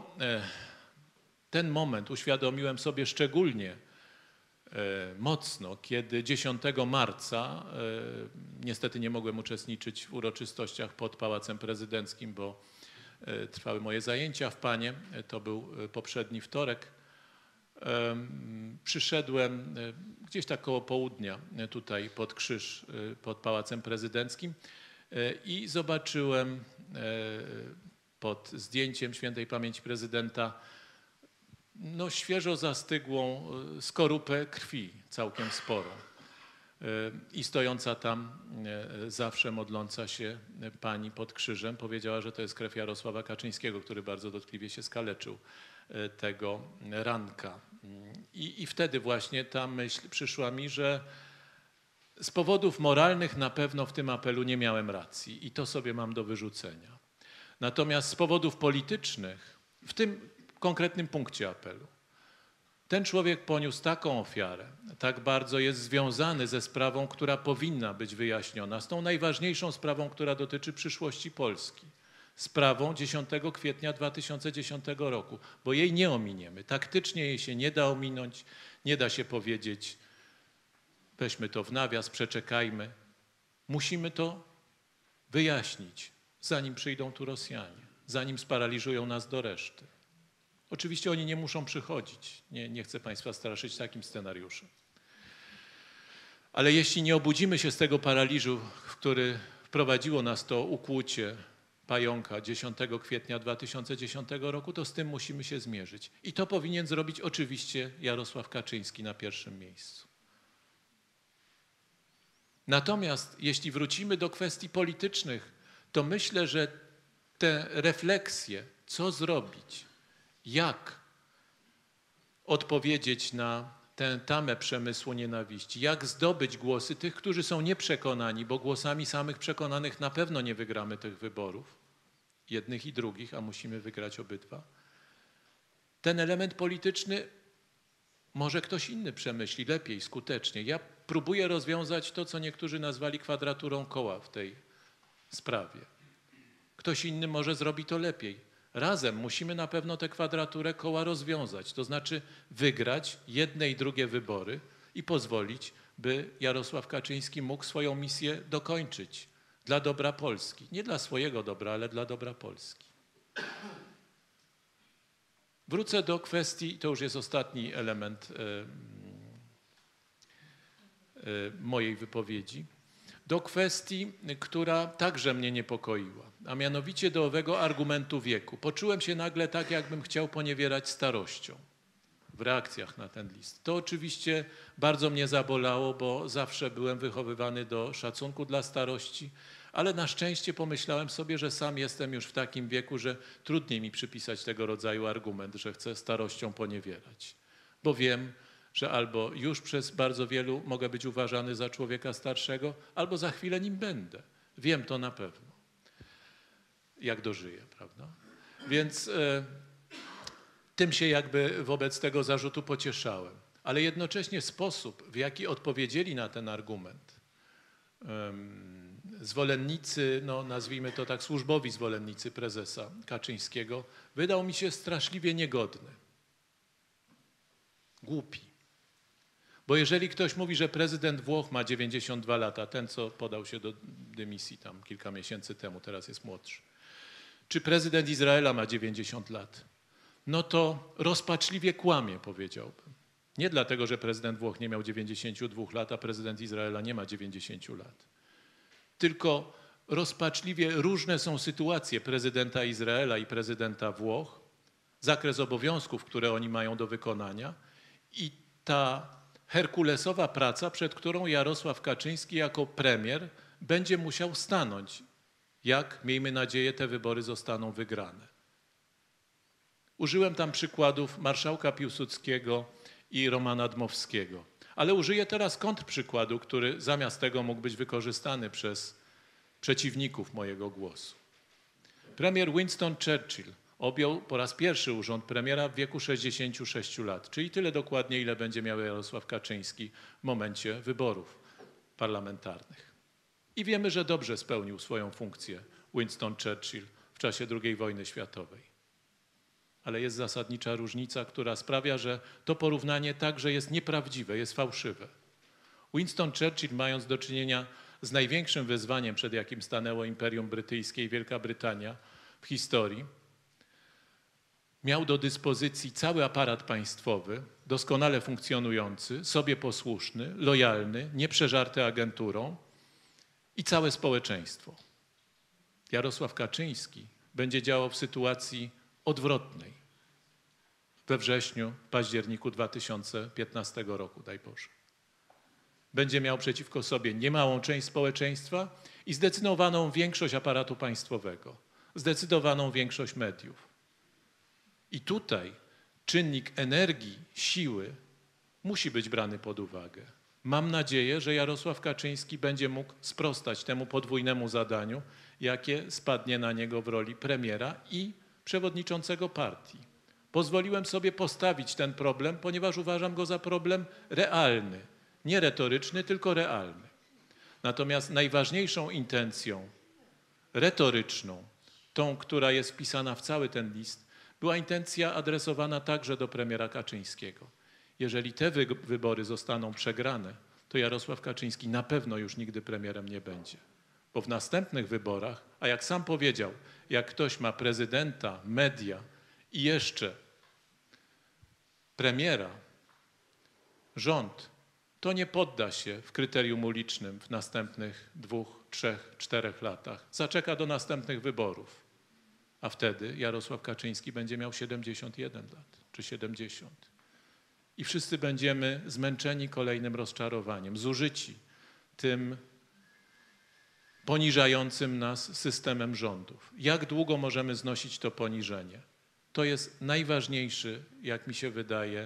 ten moment uświadomiłem sobie szczególnie mocno, kiedy 10 marca, niestety nie mogłem uczestniczyć w uroczystościach pod Pałacem Prezydenckim, bo trwały moje zajęcia w PAN-ie, to był poprzedni wtorek, przyszedłem gdzieś tak koło południa tutaj pod krzyż, pod Pałacem Prezydenckim i zobaczyłem pod zdjęciem świętej pamięci prezydenta no, świeżo zastygłą skorupę krwi, całkiem sporą. I stojąca tam zawsze modląca się pani pod krzyżem powiedziała, że to jest krew Jarosława Kaczyńskiego, który bardzo dotkliwie się skaleczył tego ranka. I wtedy właśnie ta myśl przyszła mi, że z powodów moralnych na pewno w tym apelu nie miałem racji i to sobie mam do wyrzucenia. Natomiast z powodów politycznych w tym konkretnym punkcie apelu ten człowiek poniósł taką ofiarę, tak bardzo jest związany ze sprawą, która powinna być wyjaśniona, z tą najważniejszą sprawą, która dotyczy przyszłości Polski. Sprawą 10 kwietnia 2010 roku, bo jej nie ominiemy. Taktycznie jej się nie da ominąć, nie da się powiedzieć, weźmy to w nawias, przeczekajmy. Musimy to wyjaśnić, zanim przyjdą tu Rosjanie, zanim sparaliżują nas do reszty. Oczywiście oni nie muszą przychodzić. Nie chcę Państwa straszyć takim scenariuszem. Ale jeśli nie obudzimy się z tego paraliżu, w który wprowadziło nas to ukłucie pająka 10 kwietnia 2010 roku, to z tym musimy się zmierzyć. I to powinien zrobić oczywiście Jarosław Kaczyński na pierwszym miejscu. Natomiast jeśli wrócimy do kwestii politycznych, to myślę, że te refleksje, co zrobić, jak odpowiedzieć na tę tamę przemysłu nienawiści, jak zdobyć głosy tych, którzy są nieprzekonani, bo głosami samych przekonanych na pewno nie wygramy tych wyborów, jednych i drugich, a musimy wygrać obydwa. Ten element polityczny może ktoś inny przemyśli lepiej, skutecznie. Ja próbuję rozwiązać to, co niektórzy nazwali kwadraturą koła w tej sprawie. Ktoś inny może zrobi to lepiej. Razem musimy na pewno tę kwadraturę koła rozwiązać, to znaczy wygrać jedne i drugie wybory i pozwolić, by Jarosław Kaczyński mógł swoją misję dokończyć dla dobra Polski. Nie dla swojego dobra, ale dla dobra Polski. Wrócę do kwestii, to już jest ostatni element mojej wypowiedzi, do kwestii, która także mnie niepokoiła, a mianowicie do owego argumentu wieku. Poczułem się nagle tak, jakbym chciał poniewierać starością w reakcjach na ten list. To oczywiście bardzo mnie zabolało, bo zawsze byłem wychowywany do szacunku dla starości, ale na szczęście pomyślałem sobie, że sam jestem już w takim wieku, że trudniej mi przypisać tego rodzaju argument, że chcę starością poniewierać, bo wiem, że albo już przez bardzo wielu mogę być uważany za człowieka starszego, albo za chwilę nim będę. Wiem to na pewno, jak dożyję, prawda? Więc tym się jakby wobec tego zarzutu pocieszałem. Ale jednocześnie sposób, w jaki odpowiedzieli na ten argument zwolennicy, no nazwijmy to tak, służbowi zwolennicy prezesa Kaczyńskiego, wydał mi się straszliwie niegodny, głupi. Bo jeżeli ktoś mówi, że prezydent Włoch ma 92 lata, ten co podał się do dymisji tam kilka miesięcy temu, teraz jest młodszy, czy prezydent Izraela ma 90 lat, no to rozpaczliwie kłamie, powiedziałbym. Nie dlatego, że prezydent Włoch nie miał 92 lat, a prezydent Izraela nie ma 90 lat. Tylko rozpaczliwie różne są sytuacje prezydenta Izraela i prezydenta Włoch, zakres obowiązków, które oni mają do wykonania i ta herkulesowa praca, przed którą Jarosław Kaczyński jako premier będzie musiał stanąć, jak, miejmy nadzieję, te wybory zostaną wygrane. Użyłem tam przykładów marszałka Piłsudskiego i Romana Dmowskiego, ale użyję teraz kontrprzykładu, który zamiast tego mógł być wykorzystany przez przeciwników mojego głosu. Premier Winston Churchill objął po raz pierwszy urząd premiera w wieku 66 lat, czyli tyle dokładnie, ile będzie miał Jarosław Kaczyński w momencie wyborów parlamentarnych. I wiemy, że dobrze spełnił swoją funkcję Winston Churchill w czasie II wojny światowej. Ale jest zasadnicza różnica, która sprawia, że to porównanie także jest nieprawdziwe, jest fałszywe. Winston Churchill, mając do czynienia z największym wyzwaniem, przed jakim stanęło Imperium Brytyjskie i Wielka Brytania w historii, miał do dyspozycji cały aparat państwowy, doskonale funkcjonujący, sobie posłuszny, lojalny, nieprzeżarty agenturą i całe społeczeństwo. Jarosław Kaczyński będzie działał w sytuacji odwrotnej we wrześniu, październiku 2015 roku, daj Boże. Będzie miał przeciwko sobie niemałą część społeczeństwa i zdecydowaną większość aparatu państwowego, zdecydowaną większość mediów. I tutaj czynnik energii, siły musi być brany pod uwagę. Mam nadzieję, że Jarosław Kaczyński będzie mógł sprostać temu podwójnemu zadaniu, jakie spadnie na niego w roli premiera i przewodniczącego partii. Pozwoliłem sobie postawić ten problem, ponieważ uważam go za problem realny. Nie retoryczny, tylko realny. Natomiast najważniejszą intencją retoryczną, tą, która jest wpisana w cały ten list, była intencja adresowana także do premiera Kaczyńskiego. Jeżeli te wybory zostaną przegrane, to Jarosław Kaczyński na pewno już nigdy premierem nie będzie. Bo w następnych wyborach, a jak sam powiedział, jak ktoś ma prezydenta, media i jeszcze premiera, rząd, to nie podda się w kryterium ulicznym w następnych 2, 3, 4 latach. Zaczeka do następnych wyborów. A wtedy Jarosław Kaczyński będzie miał 71 lat czy 70. I wszyscy będziemy zmęczeni kolejnym rozczarowaniem, zużyci tym poniżającym nas systemem rządów. Jak długo możemy znosić to poniżenie? To jest najważniejszy, jak mi się wydaje,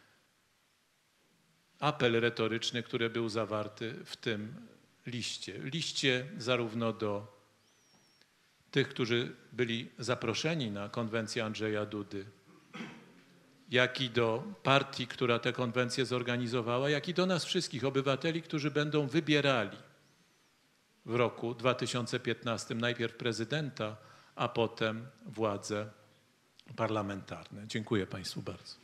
apel retoryczny, który był zawarty w tym liście. Liście zarówno do tych, którzy byli zaproszeni na konwencję Andrzeja Dudy, jak i do partii, która tę konwencję zorganizowała, jak i do nas wszystkich obywateli, którzy będą wybierali w roku 2015 najpierw prezydenta, a potem władze parlamentarne. Dziękuję Państwu bardzo.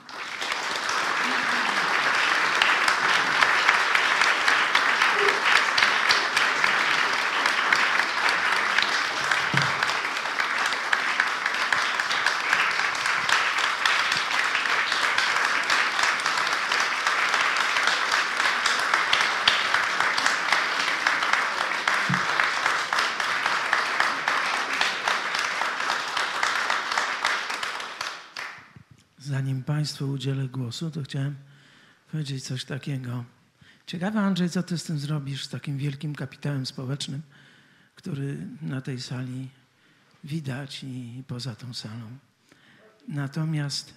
Zanim Państwu udzielę głosu, to chciałem powiedzieć coś takiego. Ciekawe, Andrzej, co Ty z tym zrobisz, z takim wielkim kapitałem społecznym, który na tej sali widać i poza tą salą. Natomiast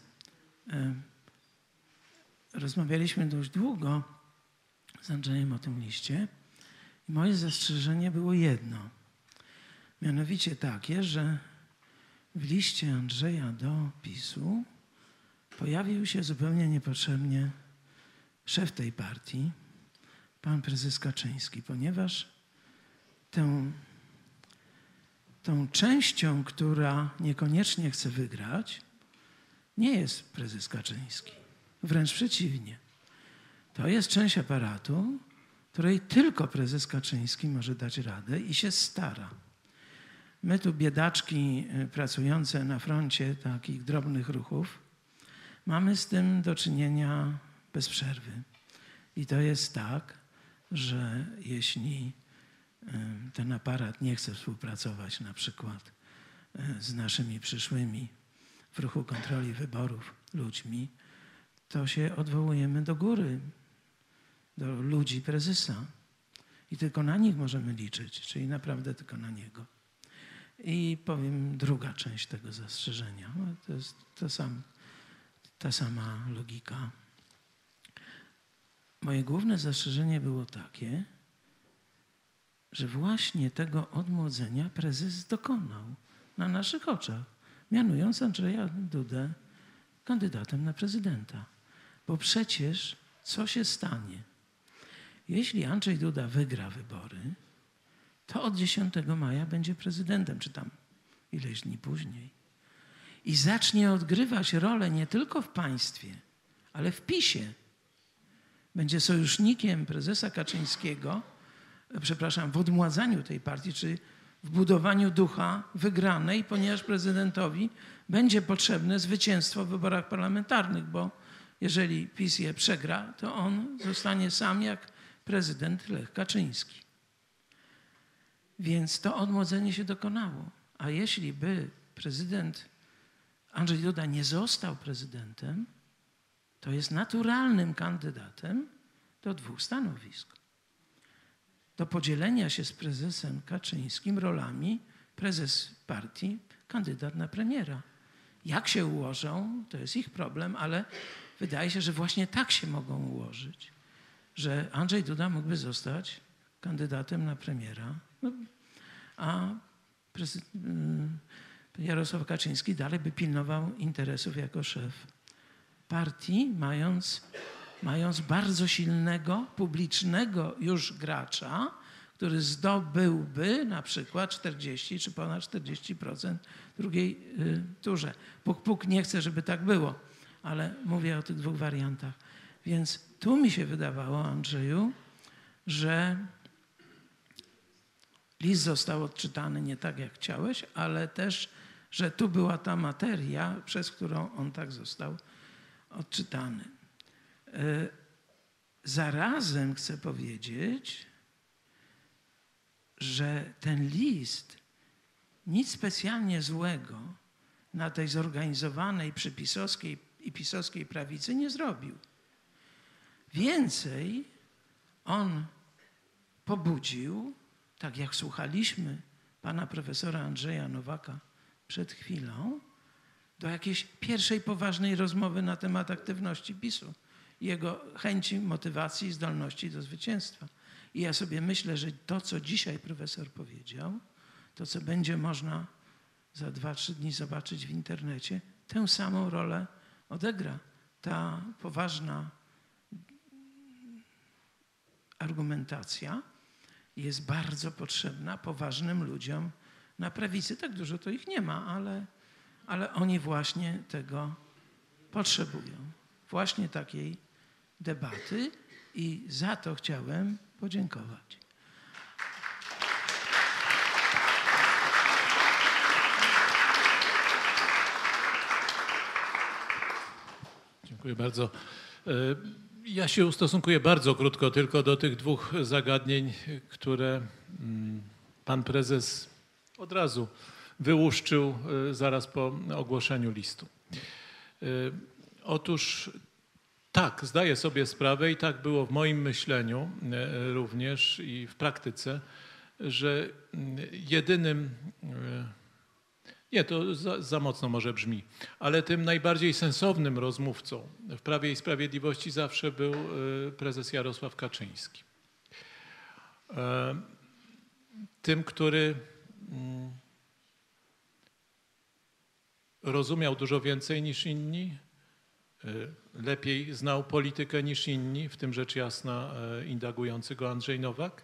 rozmawialiśmy dość długo z Andrzejem o tym liście i moje zastrzeżenie było jedno. Mianowicie takie, że w liście Andrzeja do PiS-u pojawił się zupełnie niepotrzebnie szef tej partii, pan prezes Kaczyński, ponieważ tą częścią, która niekoniecznie chce wygrać, nie jest prezes Kaczyński. Wręcz przeciwnie. To jest część aparatu, której tylko prezes Kaczyński może dać radę i się stara. My tu biedaczki pracujące na froncie takich drobnych ruchów mamy z tym do czynienia bez przerwy. I to jest tak, że jeśli ten aparat nie chce współpracować na przykład z naszymi przyszłymi w ruchu kontroli wyborów ludźmi, to się odwołujemy do góry, do ludzi prezesa. I tylko na nich możemy liczyć, czyli naprawdę tylko na niego. I powiem druga część tego zastrzeżenia. To jest ta sama logika. Moje główne zastrzeżenie było takie, że właśnie tego odmłodzenia prezes dokonał na naszych oczach, mianując Andrzeja Dudę kandydatem na prezydenta. Bo przecież co się stanie? Jeśli Andrzej Duda wygra wybory, to od 10 maja będzie prezydentem, czy tam ileś dni później. I zacznie odgrywać rolę nie tylko w państwie, ale w PiS-ie. Będzie sojusznikiem prezesa Kaczyńskiego, w odmładzaniu tej partii, czy w budowaniu ducha wygranej, ponieważ prezydentowi będzie potrzebne zwycięstwo w wyborach parlamentarnych, bo jeżeli PiS je przegra, to on zostanie sam jak prezydent Lech Kaczyński. Więc to odmłodzenie się dokonało. A jeśli by prezydent Andrzej Duda nie został prezydentem, to jest naturalnym kandydatem do 2 stanowisk. Do podzielenia się z prezesem Kaczyńskim rolami prezes partii, kandydat na premiera. Jak się ułożą, to jest ich problem, ale wydaje się, że właśnie tak się mogą ułożyć, że Andrzej Duda mógłby zostać kandydatem na premiera, no, a Jarosław Kaczyński dalej by pilnował interesów jako szef partii, mając bardzo silnego, publicznego już gracza, który zdobyłby na przykład 40 czy ponad 40% w drugiej turze. Puk nie chce, żeby tak było, ale mówię o tych 2 wariantach. Więc tu mi się wydawało, Andrzeju, że list został odczytany nie tak, jak chciałeś, ale też, że tu była ta materia, przez którą on tak został odczytany. Zarazem chcę powiedzieć, że ten list nic specjalnie złego na tej zorganizowanej przypisowskiej i pisowskiej prawicy nie zrobił. Więcej on pobudził, tak jak słuchaliśmy pana profesora Andrzeja Nowaka przed chwilą, do jakiejś pierwszej poważnej rozmowy na temat aktywności PiS-u, jego chęci, motywacji i zdolności do zwycięstwa. I ja sobie myślę, że to, co dzisiaj profesor powiedział, to, co będzie można za 2-3 dni zobaczyć w internecie, tę samą rolę odegra. Ta poważna argumentacja jest bardzo potrzebna poważnym ludziom na prawicy. Tak dużo to ich nie ma, ale oni właśnie tego potrzebują. Właśnie takiej debaty i za to chciałem podziękować. Dziękuję bardzo. Ja się ustosunkuję bardzo krótko tylko do tych 2 zagadnień, które pan prezes od razu wyłuszczył zaraz po ogłoszeniu listu. Otóż tak, zdaję sobie sprawę i tak było w moim myśleniu również i w praktyce, że jedynym, nie to za mocno może brzmi, ale tym najbardziej sensownym rozmówcą w Prawie i Sprawiedliwości zawsze był prezes Jarosław Kaczyński. Tym, który rozumiał dużo więcej niż inni, lepiej znał politykę niż inni, w tym rzecz jasna indagujący go Andrzej Nowak,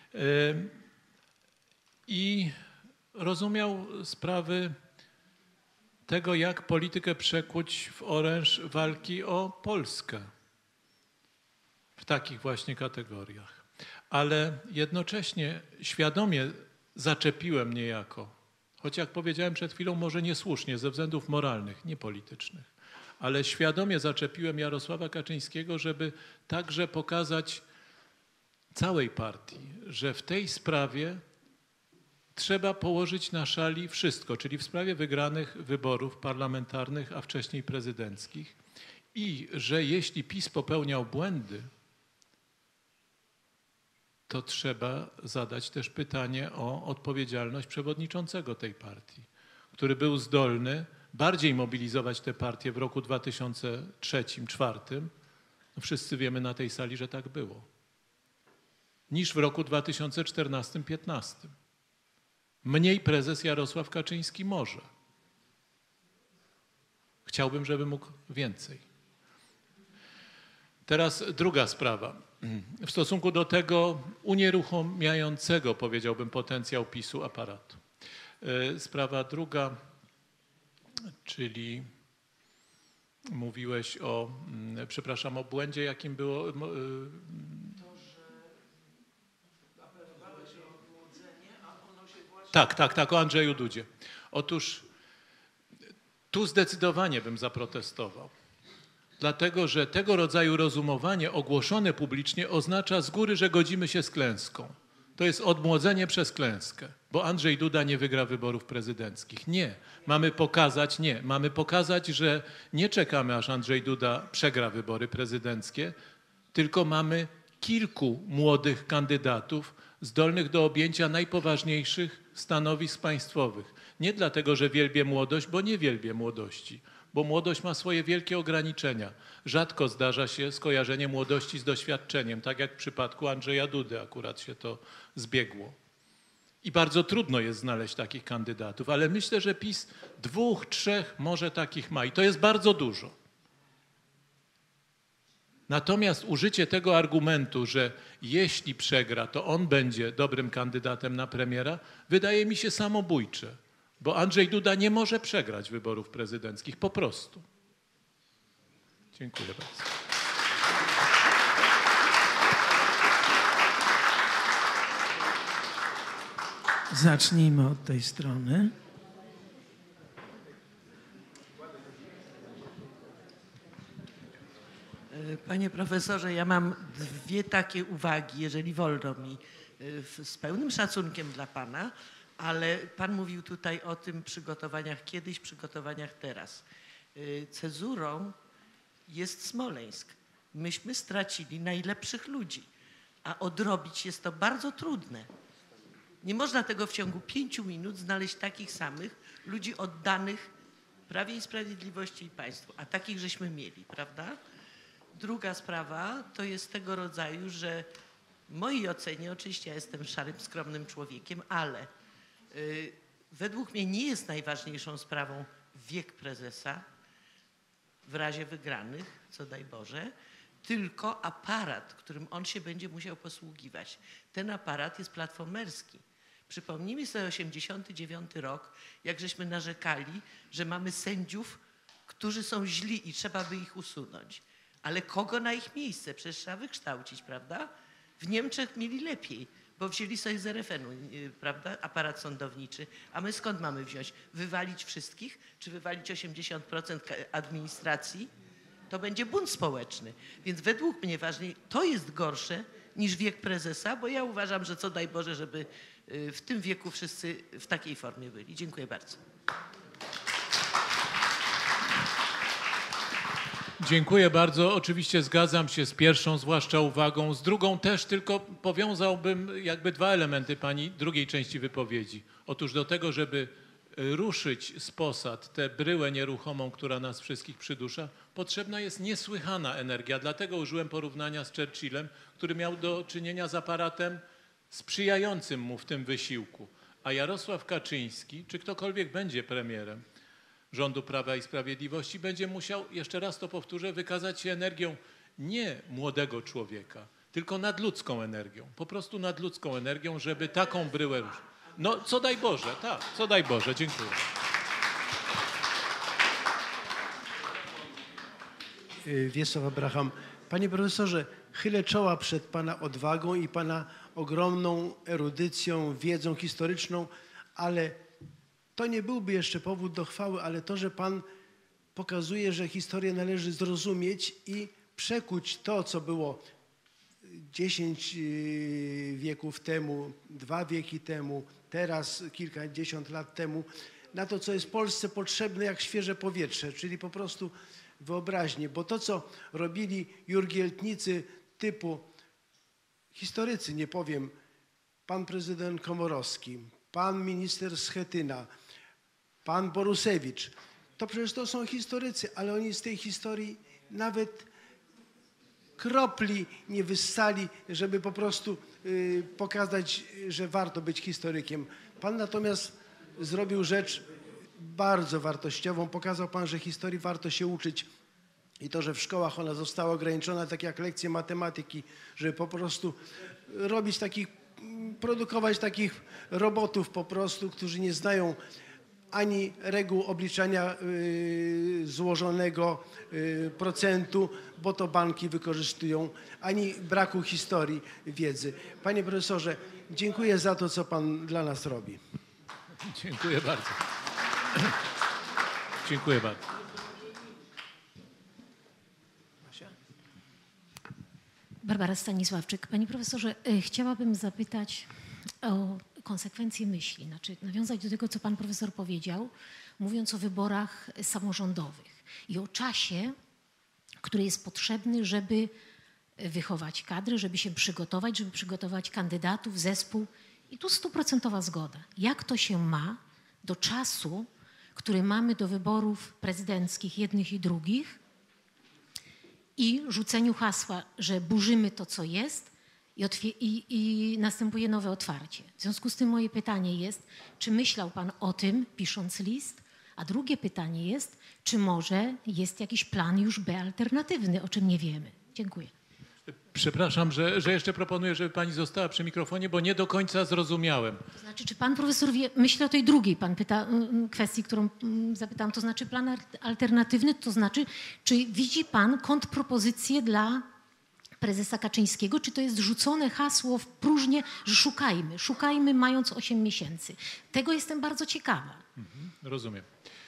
i rozumiał sprawy tego, jak politykę przekuć w oręż walki o Polskę w takich właśnie kategoriach. Ale jednocześnie świadomie zaczepiłem niejako, choć jak powiedziałem przed chwilą, może niesłusznie, ze względów moralnych, nie politycznych, ale świadomie zaczepiłem Jarosława Kaczyńskiego, żeby także pokazać całej partii, że w tej sprawie trzeba położyć na szali wszystko, czyli w sprawie wygranych wyborów parlamentarnych, a wcześniej prezydenckich, i że jeśli PiS popełniał błędy, to trzeba zadać też pytanie o odpowiedzialność przewodniczącego tej partii, który był zdolny bardziej mobilizować tę partię w roku 2003-2004, no wszyscy wiemy na tej sali, że tak było, niż w roku 2014-2015. Mniej prezes Jarosław Kaczyński może. Chciałbym, żeby mógł więcej. Teraz druga sprawa. W stosunku do tego unieruchamiającego, powiedziałbym, potencjał PiS-u aparatu. Sprawa druga, czyli mówiłeś o, przepraszam, o błędzie, jakim było... Tak, o Andrzeju Dudzie. Otóż Tu zdecydowanie bym zaprotestował. Dlatego, że tego rodzaju rozumowanie ogłoszone publicznie oznacza z góry, że godzimy się z klęską. To jest odmłodzenie przez klęskę, bo Andrzej Duda nie wygra wyborów prezydenckich. Nie. Mamy pokazać, że nie czekamy, aż Andrzej Duda przegra wybory prezydenckie, tylko mamy kilku młodych kandydatów zdolnych do objęcia najpoważniejszych stanowisk państwowych. Nie dlatego, że wielbię młodość, bo nie wielbię młodości, bo młodość ma swoje wielkie ograniczenia. Rzadko zdarza się skojarzenie młodości z doświadczeniem, tak jak w przypadku Andrzeja Dudy akurat się to zbiegło. I bardzo trudno jest znaleźć takich kandydatów, ale myślę, że PiS 2, 3 może takich ma i to jest bardzo dużo. Natomiast użycie tego argumentu, że jeśli przegra, to on będzie dobrym kandydatem na premiera, wydaje mi się samobójcze, bo Andrzej Duda nie może przegrać wyborów prezydenckich, po prostu. Dziękuję bardzo. Zacznijmy od tej strony. Panie profesorze, ja mam dwie takie uwagi, jeżeli wolno mi, z pełnym szacunkiem dla pana, ale pan mówił tutaj o tym przygotowaniach kiedyś, przygotowaniach teraz. Cezurą jest Smoleńsk. Myśmy stracili najlepszych ludzi, a odrobić jest to bardzo trudne. Nie można tego w ciągu 5 minut znaleźć takich samych ludzi oddanych Prawie i Sprawiedliwości i państwu, a takich żeśmy mieli, prawda? Druga sprawa to jest tego rodzaju, że w mojej ocenie, oczywiście ja jestem szarym, skromnym człowiekiem, ale według mnie nie jest najważniejszą sprawą wiek prezesa w razie wygranych, co daj Boże, tylko aparat, którym on się będzie musiał posługiwać. Ten aparat jest platformerski. Przypomnijmy sobie 89 rok, jak żeśmy narzekali, że mamy sędziów, którzy są źli i trzeba by ich usunąć. Ale kogo na ich miejsce? Przecież trzeba wykształcić, prawda? W Niemczech mieli lepiej, bo wzięli sobie z RFN-u, prawda, aparat sądowniczy. A my skąd mamy wziąć? Wywalić wszystkich? Czy wywalić 80% administracji? To będzie bunt społeczny. Więc według mnie ważniej, to jest gorsze niż wiek prezesa, bo ja uważam, że co daj Boże, żeby w tym wieku wszyscy w takiej formie byli. Dziękuję bardzo. Dziękuję bardzo. Oczywiście zgadzam się z pierwszą zwłaszcza uwagą, z drugą też, tylko powiązałbym jakby 2 elementy pani drugiej części wypowiedzi. Otóż do tego, żeby ruszyć z posad tę bryłę nieruchomą, która nas wszystkich przydusza, potrzebna jest niesłychana energia. Dlatego użyłem porównania z Churchillem, który miał do czynienia z aparatem sprzyjającym mu w tym wysiłku. A Jarosław Kaczyński, czy ktokolwiek będzie premierem rządu Prawa i Sprawiedliwości, będzie musiał, jeszcze raz to powtórzę, wykazać się energią nie młodego człowieka, tylko nadludzką energią. Po prostu nadludzką energią, żeby taką bryłę ruszyć. No, co daj Boże, tak, co daj Boże. Dziękuję. Wiesław Abraham. Panie profesorze, chylę czoła przed pana odwagą i pana ogromną erudycją, wiedzą historyczną, ale to nie byłby jeszcze powód do chwały, ale to, że pan pokazuje, że historię należy zrozumieć i przekuć to, co było 10 wieków temu, 2 wieki temu, teraz kilkadziesiąt lat temu, na to, co jest Polsce potrzebne jak świeże powietrze, czyli po prostu wyobraźnię. Bo to, co robili jurgieltnicy typu historycy, nie powiem, pan prezydent Komorowski, pan minister Schetyna, pan Borusewicz, to przecież to są historycy, ale oni z tej historii nawet kropli nie wyssali, żeby po prostu pokazać, że warto być historykiem. Pan natomiast zrobił rzecz bardzo wartościową. Pokazał pan, że historii warto się uczyć i to, że w szkołach ona została ograniczona, tak jak lekcje matematyki, żeby po prostu robić takich, produkować takich robotów po prostu, którzy nie znają ani reguł obliczania złożonego procentu, bo to banki wykorzystują, ani braku historii wiedzy. Panie profesorze, dziękuję za to, co pan dla nas robi. Dziękuję bardzo. Dziękuję bardzo. Barbara Stanisławczyk. Panie profesorze, chciałabym zapytać o konsekwencje myśli, znaczy nawiązać do tego, co pan profesor powiedział, mówiąc o wyborach samorządowych i o czasie, który jest potrzebny, żeby wychować kadry, żeby się przygotować, żeby przygotować kandydatów, zespół. I tu 100% zgoda. Jak to się ma do czasu, który mamy do wyborów prezydenckich jednych i drugich i rzuceniu hasła, że burzymy to, co jest i następuje nowe otwarcie. W związku z tym moje pytanie jest, czy myślał pan o tym, pisząc list? A drugie pytanie jest, czy może jest jakiś plan już B alternatywny, o czym nie wiemy? Dziękuję. Przepraszam, że jeszcze proponuję, żeby pani została przy mikrofonie, bo nie do końca zrozumiałem. To znaczy, czy pan profesor wie, myślę o tej drugiej pan pyta, kwestii, którą zapytałam, to znaczy plan alternatywny, to znaczy, czy widzi pan kontrpropozycję dla prezesa Kaczyńskiego, czy to jest rzucone hasło w próżnię, że szukajmy mając 8 miesięcy. Tego jestem bardzo ciekawa. Rozumiem.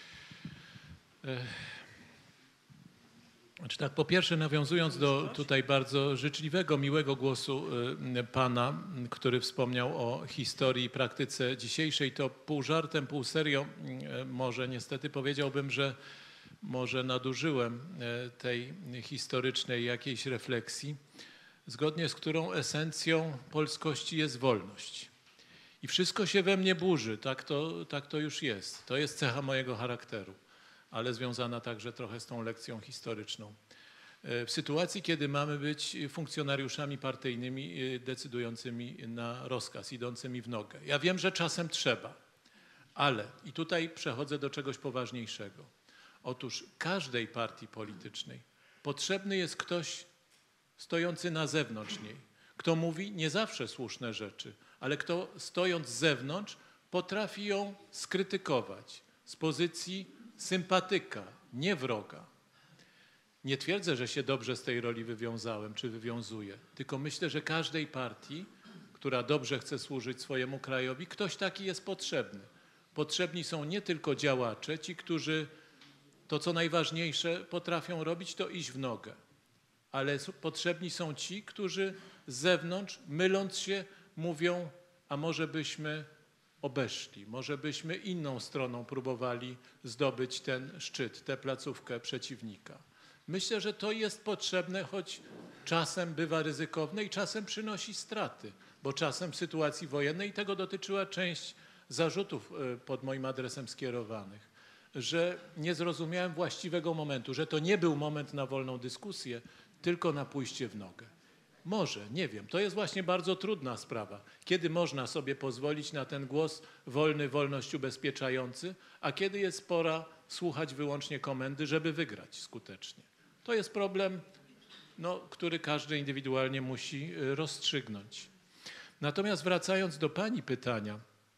Znaczy tak, po pierwsze nawiązując do tutaj bardzo życzliwego, miłego głosu pana, który wspomniał o historii i praktyce dzisiejszej, to pół żartem, pół serio może niestety powiedziałbym, że może nadużyłem tej historycznej jakiejś refleksji, zgodnie z którą esencją polskości jest wolność. I wszystko się we mnie burzy, tak to już jest. To jest cecha mojego charakteru, ale związana także trochę z tą lekcją historyczną. W sytuacji, kiedy mamy być funkcjonariuszami partyjnymi decydującymi na rozkaz, idącymi w nogę. Ja wiem, że czasem trzeba, ale i tutaj przechodzę do czegoś poważniejszego. Otóż każdej partii politycznej potrzebny jest ktoś stojący na zewnątrz niej, kto mówi nie zawsze słuszne rzeczy, ale kto stojąc z zewnątrz potrafi ją skrytykować z pozycji sympatyka, nie wroga. Nie twierdzę, że się dobrze z tej roli wywiązałem czy wywiązuję, tylko myślę, że każdej partii, która dobrze chce służyć swojemu krajowi, ktoś taki jest potrzebny. Potrzebni są nie tylko działacze, ci, którzy to, co najważniejsze, potrafią robić, to iść w nogę. Ale potrzebni są ci, którzy z zewnątrz, myląc się, mówią, a może byśmy obeszli, może byśmy inną stroną próbowali zdobyć ten szczyt, tę placówkę przeciwnika. Myślę, że to jest potrzebne, choć czasem bywa ryzykowne i czasem przynosi straty, bo czasem w sytuacji wojennej, i tego dotyczyła część zarzutów pod moim adresem skierowanych, że nie zrozumiałem właściwego momentu, że to nie był moment na wolną dyskusję, tylko na pójście w nogę. Może, nie wiem, to jest właśnie bardzo trudna sprawa. Kiedy można sobie pozwolić na ten głos wolny, wolność ubezpieczający, a kiedy jest pora słuchać wyłącznie komendy, żeby wygrać skutecznie. To jest problem, który każdy indywidualnie musi rozstrzygnąć. Natomiast wracając do pani pytania,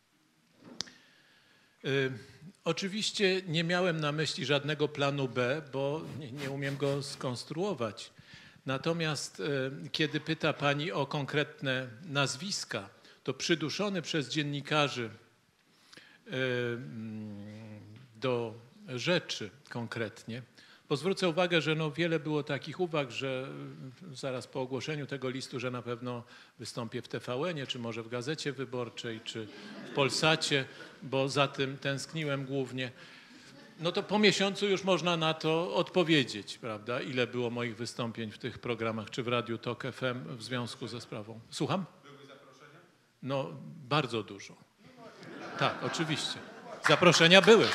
oczywiście nie miałem na myśli żadnego planu B, bo nie umiem go skonstruować. Natomiast kiedy pyta pani o konkretne nazwiska, to przyduszony przez dziennikarzy do rzeczy konkretnie, bo zwrócę uwagę, że wiele było takich uwag, że zaraz po ogłoszeniu tego listu, że na pewno wystąpię w TVN-ie, czy może w Gazecie Wyborczej, czy w Polsacie, bo za tym tęskniłem głównie. No to po miesiącu już można na to odpowiedzieć, prawda? Ile było moich wystąpień w tych programach, czy w Radiu Tok FM w związku ze sprawą. Słucham? Były zaproszenia? No, bardzo dużo. Tak, oczywiście. Zaproszenia były.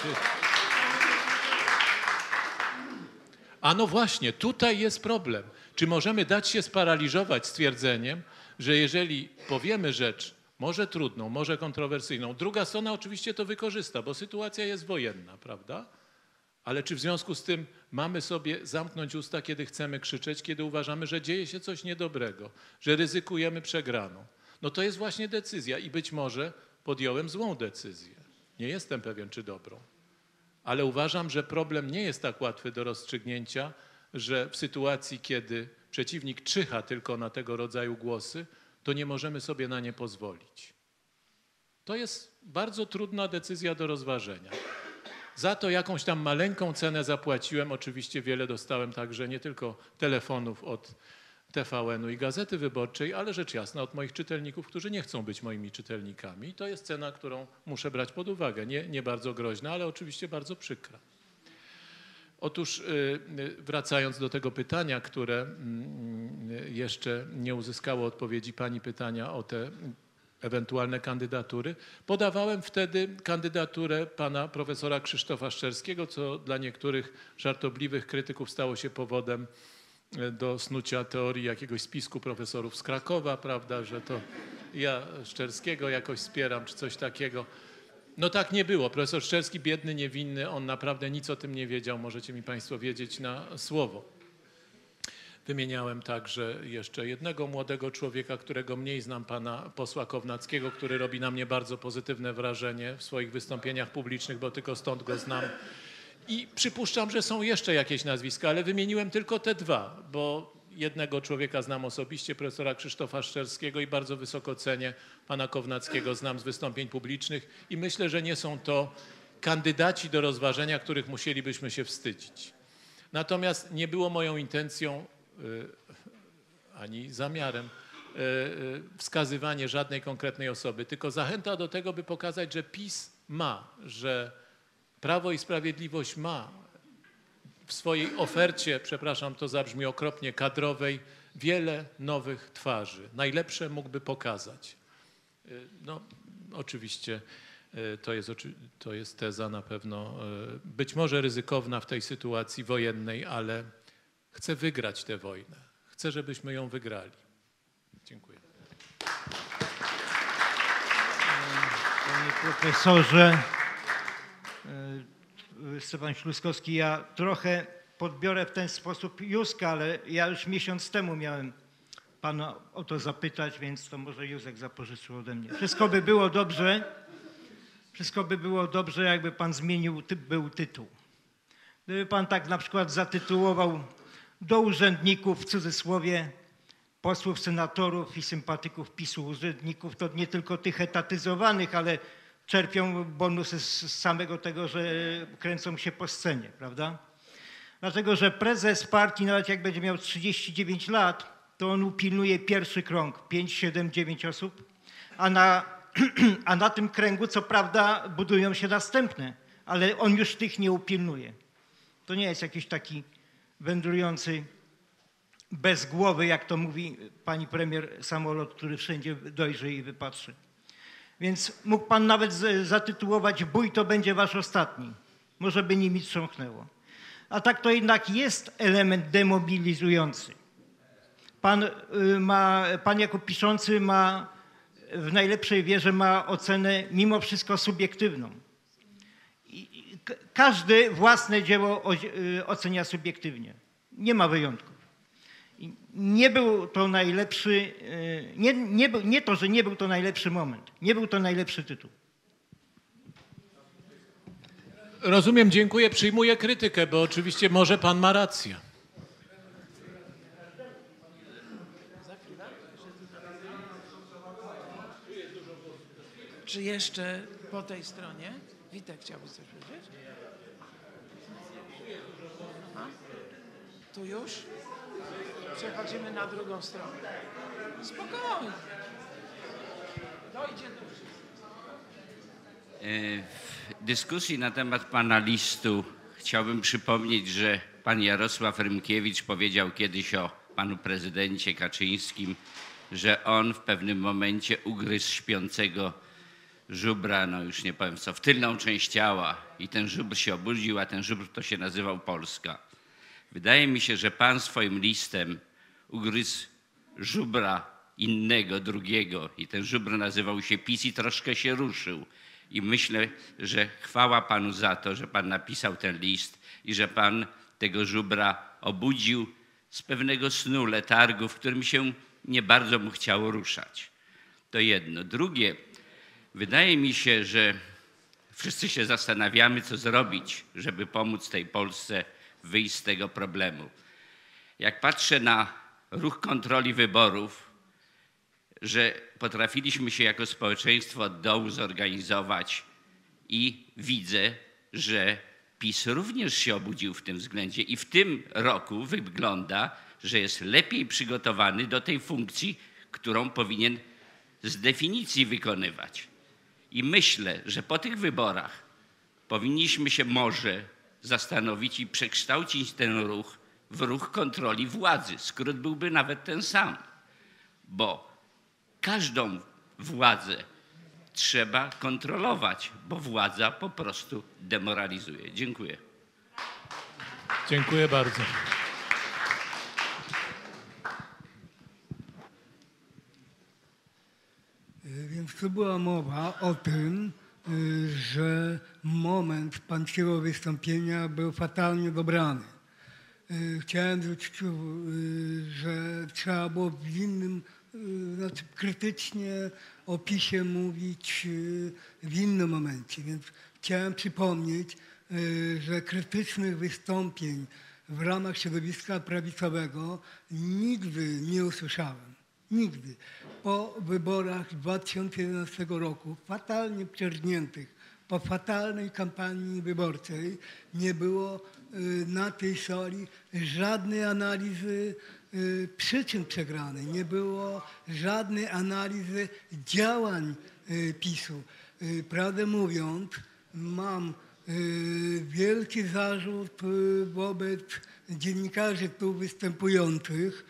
A no właśnie, tutaj jest problem. Czy możemy dać się sparaliżować stwierdzeniem, że jeżeli powiemy rzecz, może trudną, może kontrowersyjną, druga strona oczywiście to wykorzysta, bo sytuacja jest wojenna, prawda? Ale czy w związku z tym mamy sobie zamknąć usta, kiedy chcemy krzyczeć, kiedy uważamy, że dzieje się coś niedobrego, że ryzykujemy przegraną? No to jest właśnie decyzja i być może podjąłem złą decyzję. Nie jestem pewien, czy dobrą. Ale uważam, że problem nie jest tak łatwy do rozstrzygnięcia, że w sytuacji, kiedy przeciwnik czyha tylko na tego rodzaju głosy, to nie możemy sobie na nie pozwolić. To jest bardzo trudna decyzja do rozważenia. Za to jakąś tam maleńką cenę zapłaciłem. Oczywiście wiele dostałem także nie tylko telefonów od TVN-u i Gazety Wyborczej, ale rzecz jasna od moich czytelników, którzy nie chcą być moimi czytelnikami. I to jest cena, którą muszę brać pod uwagę. Nie bardzo groźna, ale oczywiście bardzo przykra. Otóż wracając do tego pytania, które jeszcze nie uzyskało odpowiedzi, pani pytania o te ewentualne kandydatury, podawałem wtedy kandydaturę pana profesora Krzysztofa Szczerskiego, co dla niektórych żartobliwych krytyków stało się powodem do snucia teorii jakiegoś spisku profesorów z Krakowa, prawda, że to ja Szczerskiego jakoś wspieram, czy coś takiego. No tak nie było. Profesor Szczerski, biedny, niewinny, on naprawdę nic o tym nie wiedział, możecie mi państwo wiedzieć na słowo. Wymieniałem także jeszcze jednego młodego człowieka, którego mniej znam, pana posła Kownackiego, który robi na mnie bardzo pozytywne wrażenie w swoich wystąpieniach publicznych, bo tylko stąd go znam. I przypuszczam, że są jeszcze jakieś nazwiska, ale wymieniłem tylko te dwa, bo jednego człowieka znam osobiście, profesora Krzysztofa Szczerskiego, i bardzo wysoko cenię pana Kownackiego, znam z wystąpień publicznych i myślę, że nie są to kandydaci do rozważenia, których musielibyśmy się wstydzić. Natomiast nie było moją intencją ani zamiarem wskazywanie żadnej konkretnej osoby, tylko zachęta do tego, by pokazać, że PiS ma, że Prawo i Sprawiedliwość ma w swojej ofercie, przepraszam, to zabrzmi okropnie, kadrowej, wiele nowych twarzy. Najlepsze mógłby pokazać. No, oczywiście to jest teza na pewno być może ryzykowna w tej sytuacji wojennej, ale chcę wygrać tę wojnę. Chcę, żebyśmy ją wygrali. Dziękuję. Panie profesorze, Stefan Śluskowski, ja trochę podbiorę w ten sposób Józka, ale ja już miesiąc temu miałem pana o to zapytać, więc to może Józek zapożyczył ode mnie. Wszystko by było dobrze, jakby pan zmienił był tytuł. Gdyby pan tak na przykład zatytułował do urzędników, w cudzysłowie, posłów, senatorów i sympatyków PiS-u urzędników, to nie tylko tych etatyzowanych, ale czerpią bonusy z samego tego, że kręcą się po scenie, prawda? Dlatego, że prezes partii, nawet jak będzie miał 39 lat, to on upilnuje pierwszy krąg, 5, 7, 9 osób, a na tym kręgu co prawda budują się następne, ale on już tych nie upilnuje. To nie jest jakiś taki wędrujący bez głowy, jak to mówi pani premier, samolot, który wszędzie dojrzy i wypatrzy. Więc mógł pan nawet zatytułować "Bój to będzie wasz ostatni". Może by nimi trząknęło. A tak to jednak jest element demobilizujący. Pan jako piszący ma w najlepszej wierze ma ocenę mimo wszystko subiektywną. Każdy własne dzieło ocenia subiektywnie. Nie ma wyjątków. Nie był to najlepszy, nie to, że nie był to najlepszy moment. Nie był to najlepszy tytuł. Rozumiem, dziękuję, przyjmuję krytykę, bo oczywiście może pan ma rację. Czy jeszcze po tej stronie? Witek, chciałbyś coś powiedzieć? Aha. Tu już? Przechodzimy na drugą stronę. Spokojnie. Dojdzie do W dyskusji na temat pana listu chciałbym przypomnieć, że pan Jarosław Rymkiewicz powiedział kiedyś o panu prezydencie Kaczyńskim, że on w pewnym momencie ugryzł śpiącego żubra, no już nie powiem co, w tylną część ciała i ten żubr się obudził, a ten żubr to się nazywał Polska. Wydaje mi się, że pan swoim listem ugryzł żubra innego, drugiego i ten żubr nazywał się PiS i troszkę się ruszył. I myślę, że chwała panu za to, że pan napisał ten list i że pan tego żubra obudził z pewnego snu, letargu, w którym się nie bardzo mu chciało ruszać. To jedno. Drugie, wydaje mi się, że wszyscy się zastanawiamy, co zrobić, żeby pomóc tej Polsce wyjść z tego problemu. Jak patrzę na ruch kontroli wyborów, że potrafiliśmy się jako społeczeństwo od dołu zorganizować i widzę, że PiS również się obudził w tym względzie i w tym roku wygląda, że jest lepiej przygotowany do tej funkcji, którą powinien z definicji wykonywać. I myślę, że po tych wyborach powinniśmy się może zastanowić i przekształcić ten ruch w ruch kontroli władzy. Skrót byłby nawet ten sam, bo każdą władzę trzeba kontrolować, bo władza po prostu demoralizuje. Dziękuję. Dziękuję bardzo. Więc tu była mowa o tym, że moment pańskiego wystąpienia był fatalnie dobrany. Chciałem zwrócić uwagę, że trzeba było w innym, znaczy krytycznie o PiS-ie mówić w innym momencie. Więc chciałem przypomnieć, że krytycznych wystąpień w ramach środowiska prawicowego nigdy nie usłyszałem. Nigdy. Po wyborach 2011 roku, fatalnie przerżniętych, po fatalnej kampanii wyborczej, nie było na tej sali żadnej analizy przyczyn przegranej, nie było żadnej analizy działań PiS-u. Prawdę mówiąc, mam wielki zarzut wobec dziennikarzy tu występujących,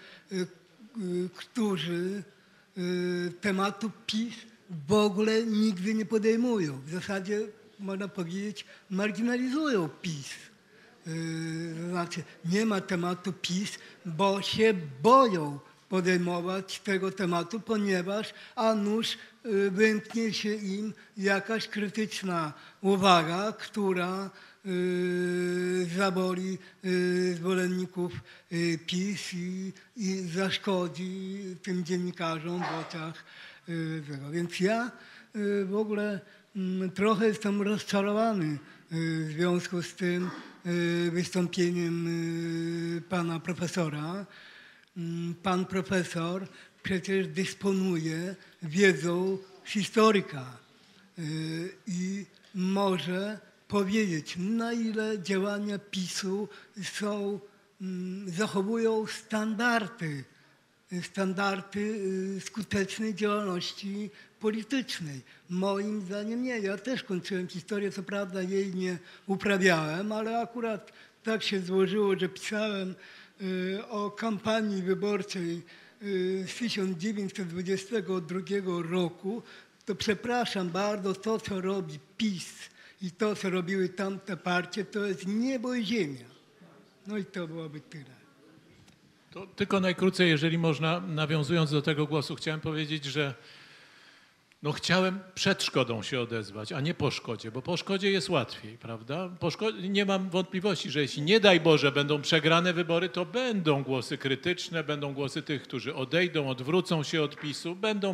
którzy tematu PiS w ogóle nigdy nie podejmują. W zasadzie, można powiedzieć, marginalizują PiS. To znaczy, nie ma tematu PiS, bo się boją podejmować tego tematu, ponieważ a nuż wymknie się im jakaś krytyczna uwaga, która zaboli zwolenników PiS i zaszkodzi tym dziennikarzom w oczach tego. Więc ja w ogóle trochę jestem rozczarowany w związku z tym wystąpieniem pana profesora. Pan profesor przecież dysponuje wiedzą historyka i może powiedzieć, na ile działania PiS-u zachowują standardy skutecznej działalności politycznej. Moim zdaniem nie. Ja też kończyłem historię, co prawda jej nie uprawiałem, ale akurat tak się złożyło, że pisałem o kampanii wyborczej z 1922 roku, to przepraszam bardzo, to co robi PiS i to co robiły tamte partie, to jest niebo i ziemia. No i to byłoby tyle. To tylko najkrócej, jeżeli można, nawiązując do tego głosu, chciałem powiedzieć, że chciałem przed szkodą się odezwać, a nie po szkodzie, bo po szkodzie jest łatwiej, prawda? Nie mam wątpliwości, że jeśli nie daj Boże będą przegrane wybory, to będą głosy krytyczne, będą głosy tych, którzy odejdą, odwrócą się od PiS-u, będą.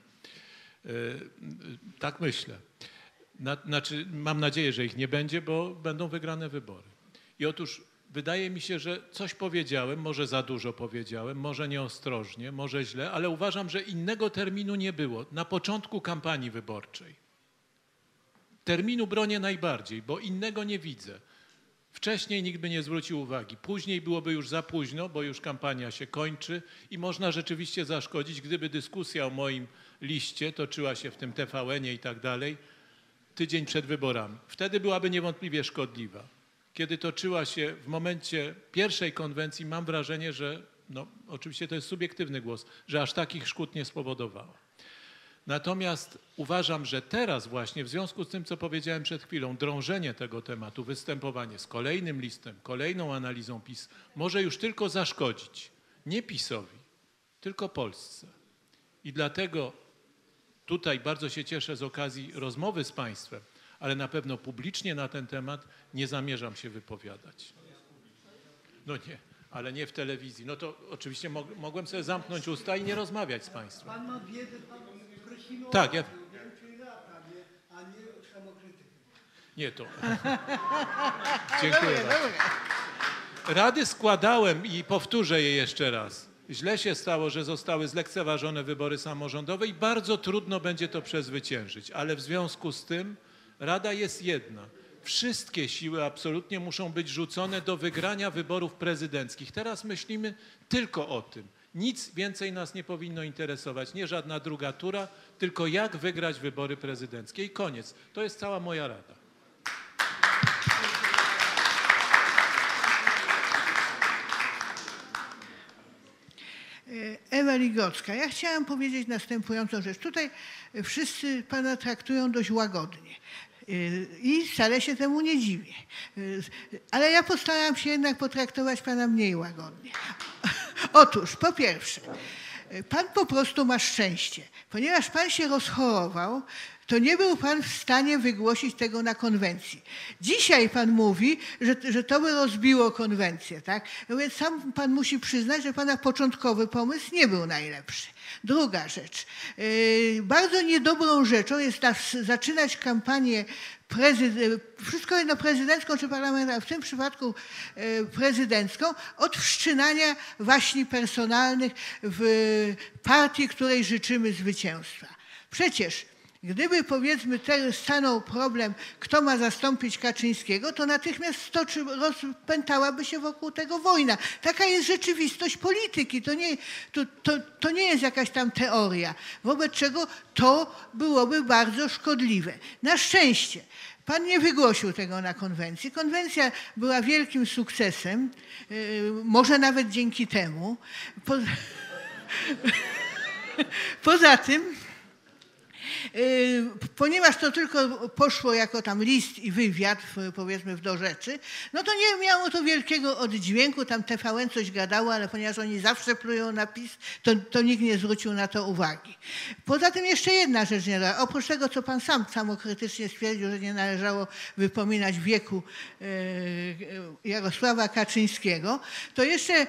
Tak myślę. Znaczy, mam nadzieję, że ich nie będzie, bo będą wygrane wybory. I otóż wydaje mi się, że coś powiedziałem, może za dużo powiedziałem, może nieostrożnie, może źle, ale uważam, że innego terminu nie było na początku kampanii wyborczej. Terminu bronię najbardziej, bo innego nie widzę. Wcześniej nikt by nie zwrócił uwagi, później byłoby już za późno, bo już kampania się kończy i można rzeczywiście zaszkodzić, gdyby dyskusja o moim liście toczyła się w tym TVN-ie i tak dalej tydzień przed wyborami. Wtedy byłaby niewątpliwie szkodliwa. Kiedy toczyła się w momencie pierwszej konwencji, mam wrażenie, że, oczywiście to jest subiektywny głos, że aż takich szkód nie spowodowała. Natomiast uważam, że teraz właśnie w związku z tym, co powiedziałem przed chwilą, drążenie tego tematu, występowanie z kolejnym listem, kolejną analizą PiS może już tylko zaszkodzić. Nie PiS-owi, tylko Polsce. I dlatego tutaj bardzo się cieszę z okazji rozmowy z państwem, ale na pewno publicznie na ten temat nie zamierzam się wypowiadać. No nie, ale nie w telewizji. No to oczywiście mogłem sobie zamknąć usta i nie rozmawiać z państwem. Pan ma wiedzę, prosimy o tak, ja... więcej lata, a nie samokrytykę. Nie, to... Dziękuję bardzo. Rady składałem i powtórzę je jeszcze raz. Źle się stało, że zostały zlekceważone wybory samorządowe i bardzo trudno będzie to przezwyciężyć, ale w związku z tym Rada jest jedna. wszystkie siły absolutnie muszą być rzucone do wygrania wyborów prezydenckich. Teraz myślimy tylko o tym. Nic więcej nas nie powinno interesować, nie żadna druga tura, tylko jak wygrać wybory prezydenckie i koniec. To jest cała moja rada. Ewa Ligocka. Ja chciałam powiedzieć następującą rzecz. Tutaj wszyscy pana traktują dość łagodnie i wcale się temu nie dziwię. Ale ja postaram się jednak potraktować pana mniej łagodnie. Otóż, po pierwsze, pan po prostu ma szczęście. Ponieważ pan się rozchorował, to nie był pan w stanie wygłosić tego na konwencji. Dzisiaj pan mówi, że to by rozbiło konwencję, tak? No więc sam pan musi przyznać, że pana początkowy pomysł nie był najlepszy. Druga rzecz. Bardzo niedobrą rzeczą jest zaczynać kampanię wszystko jedno prezydencką czy parlamentarną, w tym przypadku prezydencką, od wszczynania waśni personalnych w partii, której życzymy zwycięstwa. Przecież gdyby, powiedzmy, stanął problem, kto ma zastąpić Kaczyńskiego, to natychmiast rozpętałaby się wokół tego wojna. Taka jest rzeczywistość polityki. To nie jest jakaś tam teoria, wobec czego to byłoby bardzo szkodliwe. Na szczęście pan nie wygłosił tego na konwencji. Konwencja była wielkim sukcesem, może nawet dzięki temu. Poza tym, ponieważ to tylko poszło jako tam list i wywiad, powiedzmy, do rzeczy, no to nie miało to wielkiego oddźwięku, tam TVN coś gadało, ale ponieważ oni zawsze plują na PiS, to nikt nie zwrócił na to uwagi. Poza tym jeszcze jedna rzecz, oprócz tego, co pan sam samokrytycznie stwierdził, że nie należało wypominać wieku Jarosława Kaczyńskiego, to jeszcze,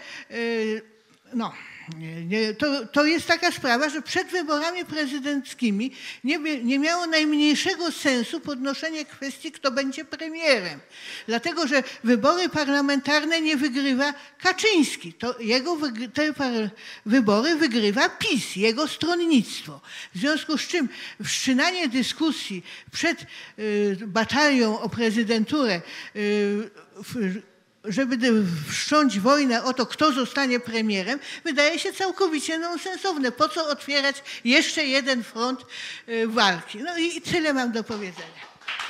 to jest taka sprawa, że przed wyborami prezydenckimi nie miało najmniejszego sensu podnoszenie kwestii, kto będzie premierem. Dlatego, że wybory parlamentarne nie wygrywa Kaczyński. Te wybory wygrywa PiS, jego stronnictwo. W związku z czym wszczynanie dyskusji przed batalią o prezydenturę żeby wszcząć wojnę o to, kto zostanie premierem, wydaje się całkowicie nonsensowne. Po co otwierać jeszcze jeden front walki? No i tyle mam do powiedzenia.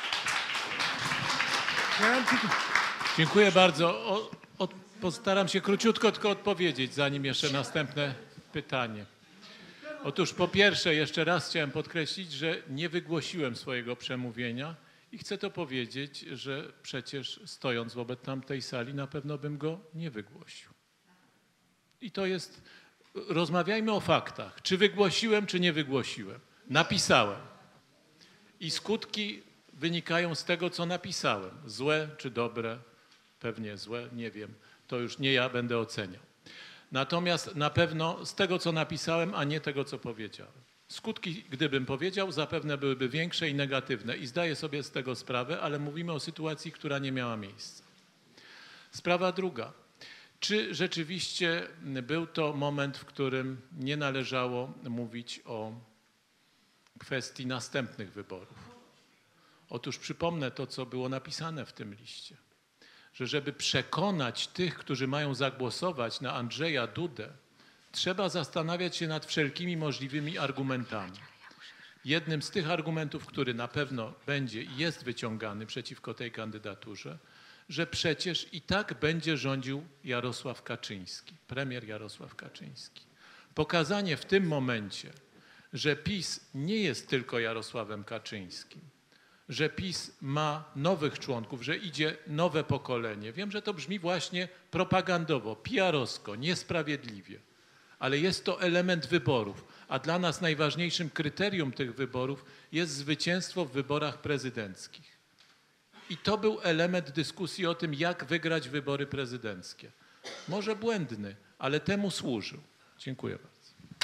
Dziękuję bardzo. Postaram się króciutko tylko odpowiedzieć, zanim jeszcze następne pytanie. Otóż po pierwsze, jeszcze raz chciałem podkreślić, że nie wygłosiłem swojego przemówienia. I chcę to powiedzieć, że przecież stojąc wobec tamtej sali na pewno bym go nie wygłosił. I to jest, rozmawiajmy o faktach. Czy wygłosiłem, czy nie wygłosiłem. Napisałem. I skutki wynikają z tego, co napisałem. Złe czy dobre, pewnie złe, nie wiem. To już nie ja będę oceniał. Natomiast na pewno z tego, co napisałem, a nie tego, co powiedziałem. Skutki, gdybym powiedział, zapewne byłyby większe i negatywne i zdaję sobie z tego sprawę, ale mówimy o sytuacji, która nie miała miejsca. Sprawa druga. Czy rzeczywiście był to moment, w którym nie należało mówić o kwestii następnych wyborów? Otóż przypomnę to, co było napisane w tym liście, że żeby przekonać tych, którzy mają zagłosować na Andrzeja Dudę, trzeba zastanawiać się nad wszelkimi możliwymi argumentami. Jednym z tych argumentów, który na pewno będzie i jest wyciągany przeciwko tej kandydaturze, że przecież i tak będzie rządził Jarosław Kaczyński, premier Jarosław Kaczyński. Pokazanie w tym momencie, że PiS nie jest tylko Jarosławem Kaczyńskim, że PiS ma nowych członków, że idzie nowe pokolenie. Wiem, że to brzmi właśnie propagandowo, PR-owsko, niesprawiedliwie. Ale jest to element wyborów, a dla nas najważniejszym kryterium tych wyborów jest zwycięstwo w wyborach prezydenckich. I to był element dyskusji o tym, jak wygrać wybory prezydenckie. Może błędny, ale temu służył. Dziękuję bardzo.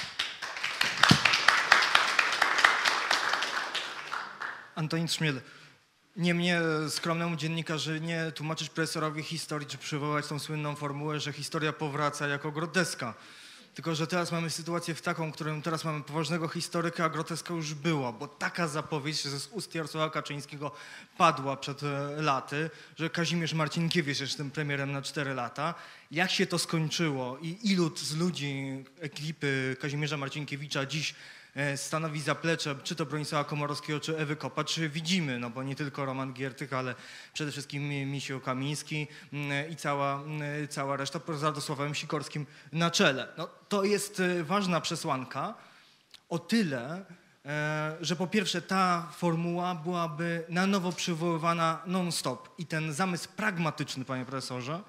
Antonin Szmiel. Nie mnie, skromnemu dziennikarzowi, nie tłumaczyć profesorowi historii, czy przywołać tą słynną formułę, że historia powraca jako groteska. Tylko że teraz mamy sytuację taką, w którym teraz mamy poważnego historyka, a groteska już była, bo taka zapowiedź z ust Jarosława Kaczyńskiego padła przed laty, że Kazimierz Marcinkiewicz jest tym premierem na 4 lata. Jak się to skończyło i ilu z ludzi ekipy Kazimierza Marcinkiewicza dziś stanowi zaplecze, czy to Bronisława Komorowskiego, czy Ewy Kopacz, widzimy, no bo nie tylko Roman Giertych, ale przede wszystkim Misiu Kamiński i cała reszta z Radosławem Sikorskim na czele. No, to jest ważna przesłanka o tyle, że po pierwsze ta formuła byłaby na nowo przywoływana non-stop i ten zamysł pragmatyczny, panie profesorze,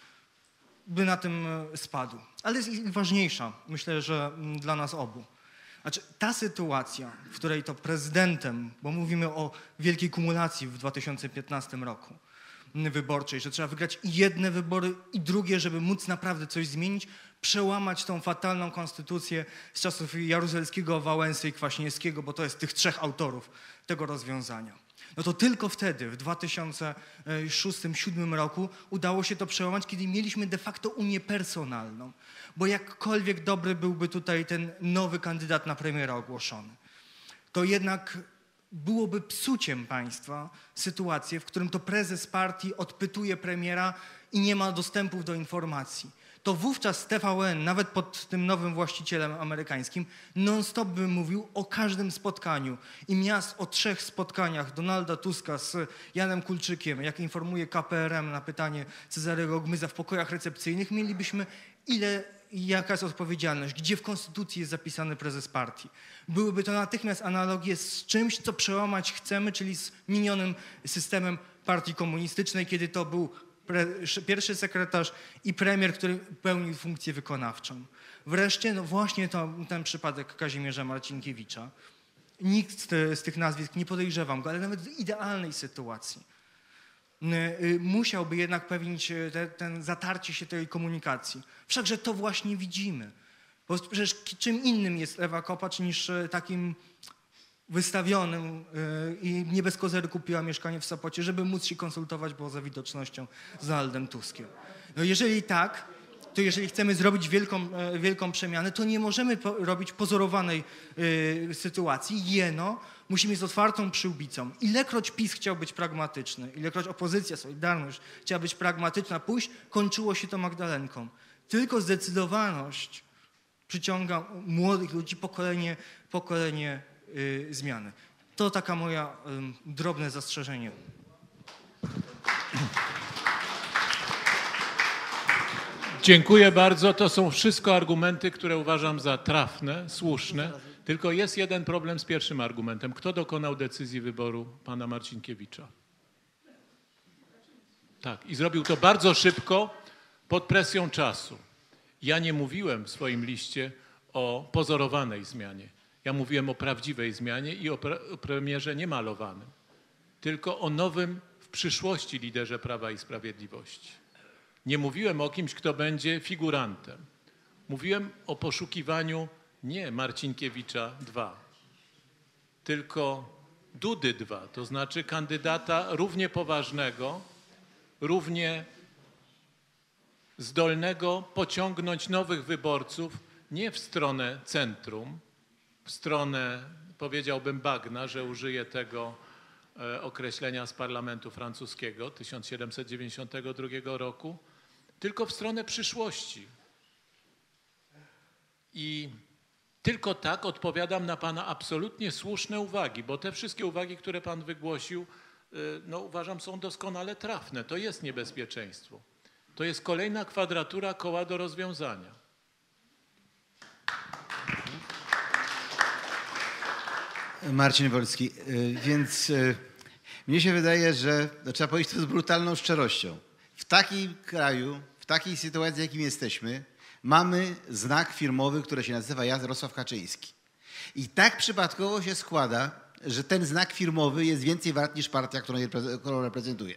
by na tym spadł. Ale jest i ważniejsza, myślę, że dla nas obu. Znaczy, ta sytuacja, w której to prezydentem, bo mówimy o wielkiej kumulacji w 2015 roku wyborczej, że trzeba wygrać i jedne wybory, i drugie, żeby móc naprawdę coś zmienić, przełamać tą fatalną konstytucję z czasów Jaruzelskiego, Wałęsy i Kwaśniewskiego, bo to jest tych 3 autorów tego rozwiązania. No to tylko wtedy, w 2006-2007 roku udało się to przełamać, kiedy mieliśmy de facto unię personalną. Bo jakkolwiek dobry byłby tutaj ten nowy kandydat na premiera ogłoszony, to jednak byłoby psuciem państwa sytuację, w którym to prezes partii odpytuje premiera i nie ma dostępów do informacji. To wówczas TVN, nawet pod tym nowym właścicielem amerykańskim, non-stop by mówił o każdym spotkaniu. I miast o 3 spotkaniach Donalda Tuska z Janem Kulczykiem, jak informuje KPRM na pytanie Cezarego Gmyza w pokojach recepcyjnych, mielibyśmy jaka jest odpowiedzialność, gdzie w konstytucji jest zapisany prezes partii. Byłyby to natychmiast analogie z czymś, co przełamać chcemy, czyli z minionym systemem partii komunistycznej, kiedy to był pierwszy sekretarz i premier, który pełnił funkcję wykonawczą. Wreszcie, no właśnie ten przypadek Kazimierza Marcinkiewicza. Nikt z tych nazwisk, nie podejrzewam go, ale nawet w idealnej sytuacji musiałby jednak pewnić ten zatarcie się tej komunikacji. Wszakże to właśnie widzimy. Bo przecież czym innym jest Ewa Kopacz niż takim wystawionym i nie bez kozery kupiła mieszkanie w Sopocie, żeby móc się konsultować poza widocznością z Donaldem Tuskiem. No jeżeli tak, to jeżeli chcemy zrobić wielką przemianę, to nie możemy robić pozorowanej sytuacji. Musimy z otwartą przyłbicą. Ilekroć PiS chciał być pragmatyczny, ilekroć opozycja, Solidarność chciała być pragmatyczna, kończyło się to Magdalenką. Tylko zdecydowaność przyciąga młodych ludzi, pokolenie zmiany. To taka moja drobne zastrzeżenie. Dziękuję bardzo. To są wszystko argumenty, które uważam za trafne, słuszne. Tylko jest jeden problem z pierwszym argumentem. Kto dokonał decyzji wyboru pana Marcinkiewicza? Tak, i zrobił to bardzo szybko, pod presją czasu. Ja nie mówiłem w swoim liście o pozorowanej zmianie. Ja mówiłem o prawdziwej zmianie i o premierze niemalowanym. Tylko o nowym w przyszłości liderze Prawa i Sprawiedliwości. Nie mówiłem o kimś, kto będzie figurantem. Mówiłem o poszukiwaniu nie Marcinkiewicza 2, tylko Dudy 2, to znaczy kandydata równie poważnego, równie zdolnego pociągnąć nowych wyborców nie w stronę centrum, w stronę, powiedziałbym, bagna, że użyję tego określenia z parlamentu francuskiego 1792 roku, tylko w stronę przyszłości. I tylko tak odpowiadam na pana absolutnie słuszne uwagi, bo te wszystkie uwagi, które pan wygłosił, no uważam, są doskonale trafne. To jest niebezpieczeństwo. To jest kolejna kwadratura koła do rozwiązania. Marcin Wolski, więc mnie się wydaje, że trzeba powiedzieć to z brutalną szczerością. W takim kraju, w takiej sytuacji, w jakim jesteśmy, mamy znak firmowy, który się nazywa Jarosław Kaczyński. I tak przypadkowo się składa, że ten znak firmowy jest więcej wart niż partia, którą reprezentuje.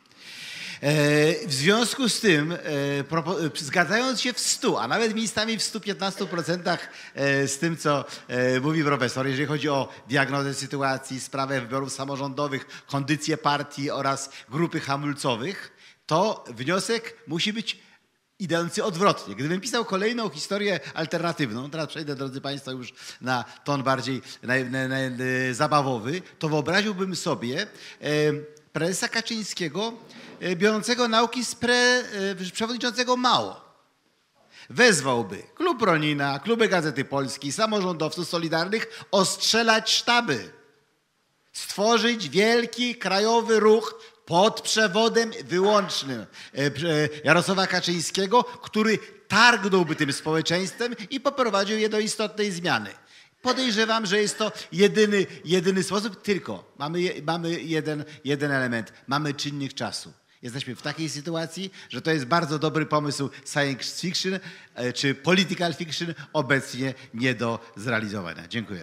W związku z tym, zgadzając się w 100, a nawet miejscami w 115% z tym, co mówi profesor, jeżeli chodzi o diagnozę sytuacji, sprawę wyborów samorządowych, kondycję partii oraz grupy hamulcowych, to wniosek musi być idący odwrotnie. Gdybym pisał kolejną historię alternatywną, teraz przejdę, drodzy Państwo, już na ton bardziej zabawowy, to wyobraziłbym sobie prezesa Kaczyńskiego biorącego nauki z przewodniczącego Mao. Wezwałby Klub Ronina, kluby Gazety Polskiej, samorządowców solidarnych ostrzelać sztaby. Stworzyć wielki krajowy ruch pod przewodem wyłącznym Jarosława Kaczyńskiego, który targnąłby tym społeczeństwem i poprowadził je do istotnej zmiany. Podejrzewam, że jest to jedyny sposób, tylko mamy jeden element. Mamy czynnik czasu. Jesteśmy w takiej sytuacji, że to jest bardzo dobry pomysł science fiction czy political fiction obecnie nie do zrealizowania. Dziękuję.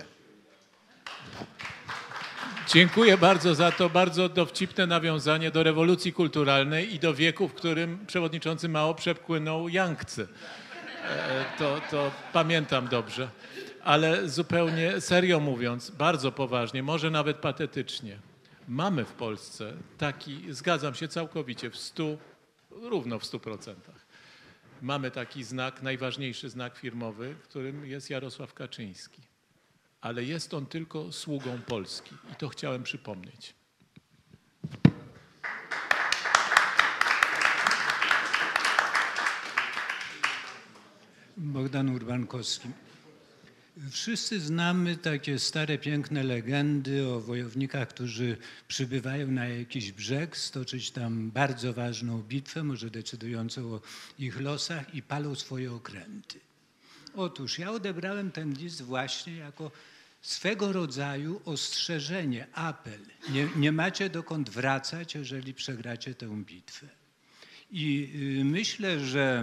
Dziękuję bardzo za to bardzo dowcipne nawiązanie do rewolucji kulturalnej i do wieku, w którym przewodniczący Mao przepłynął Yangtze. To pamiętam dobrze. Ale zupełnie serio mówiąc, bardzo poważnie, może nawet patetycznie, mamy w Polsce taki, zgadzam się całkowicie, równo w 100%. Mamy taki znak, najważniejszy znak firmowy, którym jest Jarosław Kaczyński. Ale jest on tylko sługą Polski i to chciałem przypomnieć. Bogdan Urbankowski. Wszyscy znamy takie stare, piękne legendy o wojownikach, którzy przybywają na jakiś brzeg, stoczyć tam bardzo ważną bitwę, może decydującą o ich losach i palą swoje okręty. Otóż ja odebrałem ten list właśnie jako swego rodzaju ostrzeżenie, apel. Nie macie dokąd wracać, jeżeli przegracie tę bitwę. I myślę, że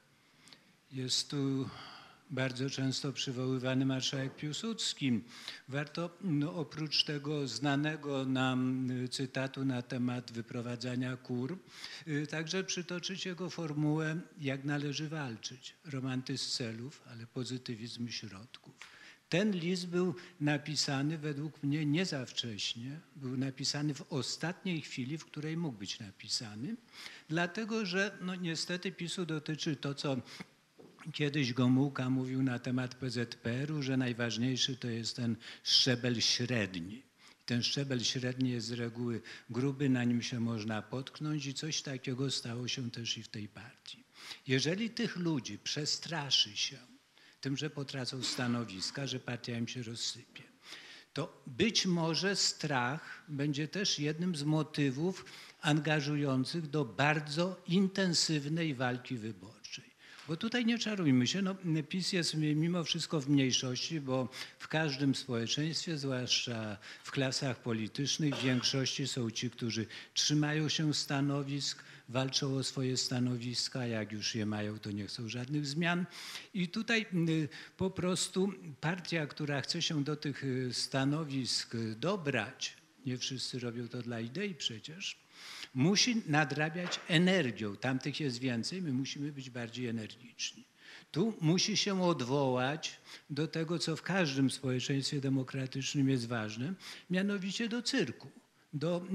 jest tu bardzo często przywoływany marszałek Piłsudski. Warto oprócz tego znanego nam cytatu na temat wyprowadzania kur, także przytoczyć jego formułę, jak należy walczyć. Romantyzm celów, ale pozytywizm środków. Ten list był napisany według mnie nie za wcześnie, był napisany w ostatniej chwili, w której mógł być napisany, dlatego że niestety PiS-u dotyczy to, co kiedyś Gomułka mówił na temat PZPR-u, że najważniejszy to jest ten szczebel średni. Ten szczebel średni jest z reguły gruby, na nim się można potknąć i coś takiego stało się też i w tej partii. Jeżeli tych ludzi przestraszy się tym, że potracą stanowiska, że partia im się rozsypie, to być może strach będzie też jednym z motywów angażujących do bardzo intensywnej walki wyborczej. Bo tutaj nie czarujmy się, PiS jest mimo wszystko w mniejszości, bo w każdym społeczeństwie, zwłaszcza w klasach politycznych, w większości są ci, którzy trzymają się stanowisk, walczą o swoje stanowiska, jak już je mają, to nie chcą żadnych zmian. I tutaj po prostu partia, która chce się do tych stanowisk dobrać, nie wszyscy robią to dla idei przecież, musi nadrabiać energią. Tamtych jest więcej, my musimy być bardziej energiczni. Tu musi się odwołać do tego, co w każdym społeczeństwie demokratycznym jest ważne, mianowicie do cyrku, do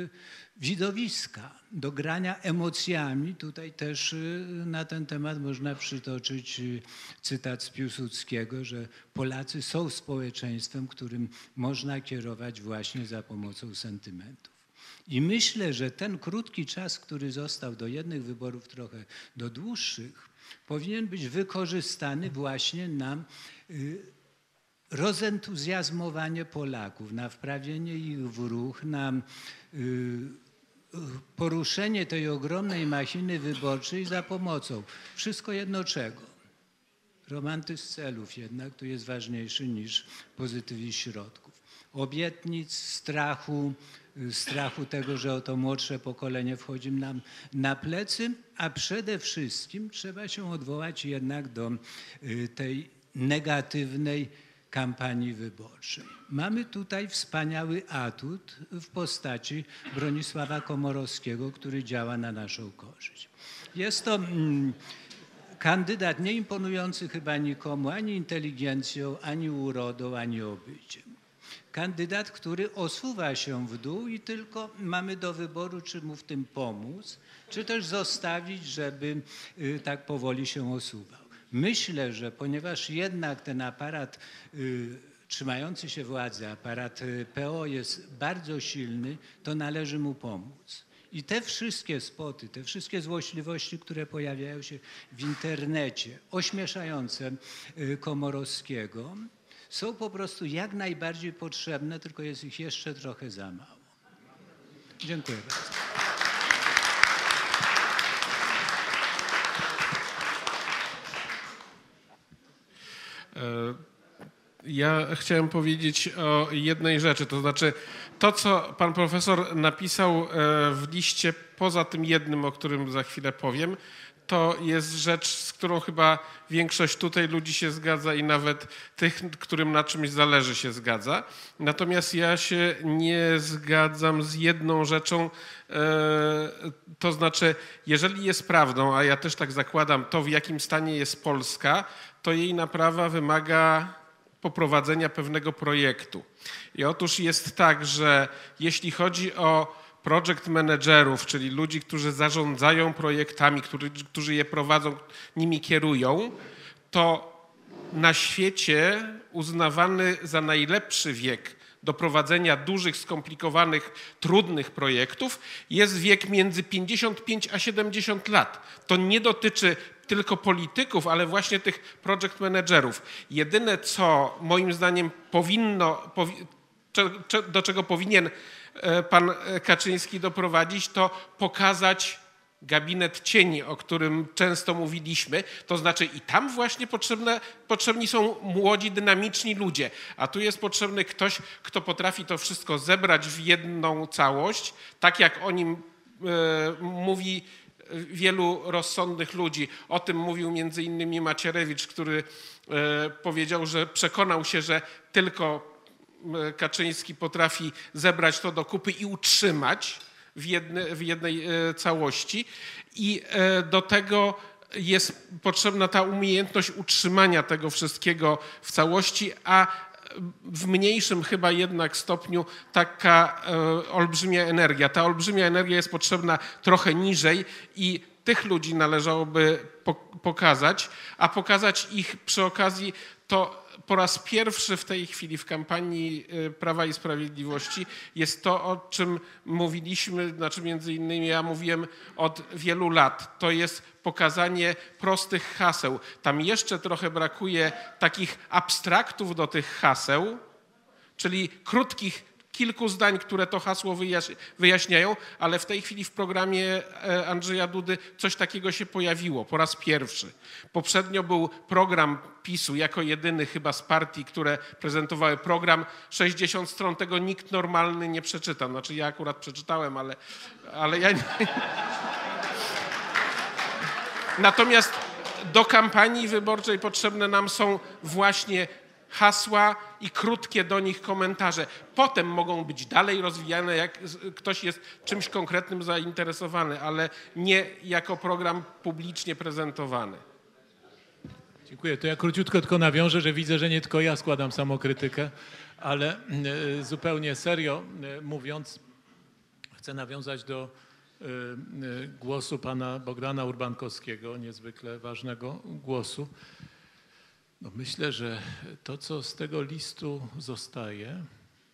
widowiska, do grania emocjami. Tutaj też na ten temat można przytoczyć cytat z Piłsudskiego, że Polacy są społeczeństwem, którym można kierować właśnie za pomocą sentymentów. I myślę, że ten krótki czas, który został do jednych wyborów, trochę do dłuższych, powinien być wykorzystany właśnie na rozentuzjazmowanie Polaków, na wprawienie ich w ruch, na poruszenie tej ogromnej machiny wyborczej za pomocą wszystko jedno czego. Romantyzm celów jednak tu jest ważniejszy niż pozytywizm środków. Obietnic, strachu tego, że oto młodsze pokolenie wchodzi nam na plecy, a przede wszystkim trzeba się odwołać jednak do tej negatywnej kampanii wyborczej. Mamy tutaj wspaniały atut w postaci Bronisława Komorowskiego, który działa na naszą korzyść. Jest to kandydat nie imponujący chyba nikomu ani inteligencją, ani urodą, ani obyciem. kandydat, który osuwa się w dół i tylko mamy do wyboru, czy mu w tym pomóc, czy też zostawić, żeby tak powoli się osuwał. Myślę, że ponieważ jednak ten aparat trzymający się władzy, aparat PO jest bardzo silny, to należy mu pomóc. I te wszystkie spoty, te wszystkie złośliwości, które pojawiają się w internecie, ośmieszające Komorowskiego, są po prostu jak najbardziej potrzebne, tylko jest ich jeszcze trochę za mało. Dziękuję bardzo. Ja chciałem powiedzieć o jednej rzeczy, to znaczy to, co pan profesor napisał w liście, poza tym jednym, o którym za chwilę powiem, to jest rzecz, z którą chyba większość tutaj ludzi się zgadza i nawet tych, którym na czymś zależy, się zgadza. Natomiast ja się nie zgadzam z jedną rzeczą, to znaczy, jeżeli jest prawdą, a ja też tak zakładam, to w jakim stanie jest Polska, to jej naprawa wymaga poprowadzenia pewnego projektu. I otóż jest tak, że jeśli chodzi o project managerów, czyli ludzi, którzy zarządzają projektami, którzy je prowadzą, nimi kierują, to na świecie uznawany za najlepszy wiek do prowadzenia dużych, skomplikowanych, trudnych projektów jest wiek między 55 a 70 lat. To nie dotyczy tylko polityków, ale właśnie tych project managerów. Jedyne, co moim zdaniem do czego powinien pan Kaczyński doprowadzić, to pokazać gabinet cieni, o którym często mówiliśmy. To znaczy i tam właśnie potrzebni są młodzi, dynamiczni ludzie. A tu jest potrzebny ktoś, kto potrafi to wszystko zebrać w jedną całość, tak jak o nim mówi wielu rozsądnych ludzi. O tym mówił między innymi Macierewicz, który powiedział, że przekonał się, że tylko Kaczyński potrafi zebrać to do kupy i utrzymać w jednej całości. I do tego jest potrzebna ta umiejętność utrzymania tego wszystkiego w całości, a w mniejszym chyba jednak stopniu taka olbrzymia energia. Ta olbrzymia energia jest potrzebna trochę niżej i tych ludzi należałoby pokazać, a pokazać ich przy okazji to po raz pierwszy w tej chwili w kampanii Prawa i Sprawiedliwości jest to, o czym mówiliśmy, znaczy między innymi ja mówiłem od wielu lat. To jest pokazanie prostych haseł. Tam jeszcze trochę brakuje takich abstraktów do tych haseł, czyli krótkich kilku zdań, które to hasło wyjaśniają, ale w tej chwili w programie Andrzeja Dudy coś takiego się pojawiło po raz pierwszy. Poprzednio był program PiS-u, jako jedyny chyba z partii, które prezentowały program. 60 stron, tego nikt normalny nie przeczyta. Znaczy ja akurat przeczytałem, ale ja nie... Natomiast do kampanii wyborczej potrzebne nam są właśnie hasła i krótkie do nich komentarze. Potem mogą być dalej rozwijane, jak ktoś jest czymś konkretnym zainteresowany, ale nie jako program publicznie prezentowany. Dziękuję. To ja króciutko tylko nawiążę, że widzę, że nie tylko ja składam samokrytykę, ale zupełnie serio mówiąc, chcę nawiązać do głosu pana Bogdana Urbankowskiego, niezwykle ważnego głosu. No myślę, że to, co z tego listu zostaje,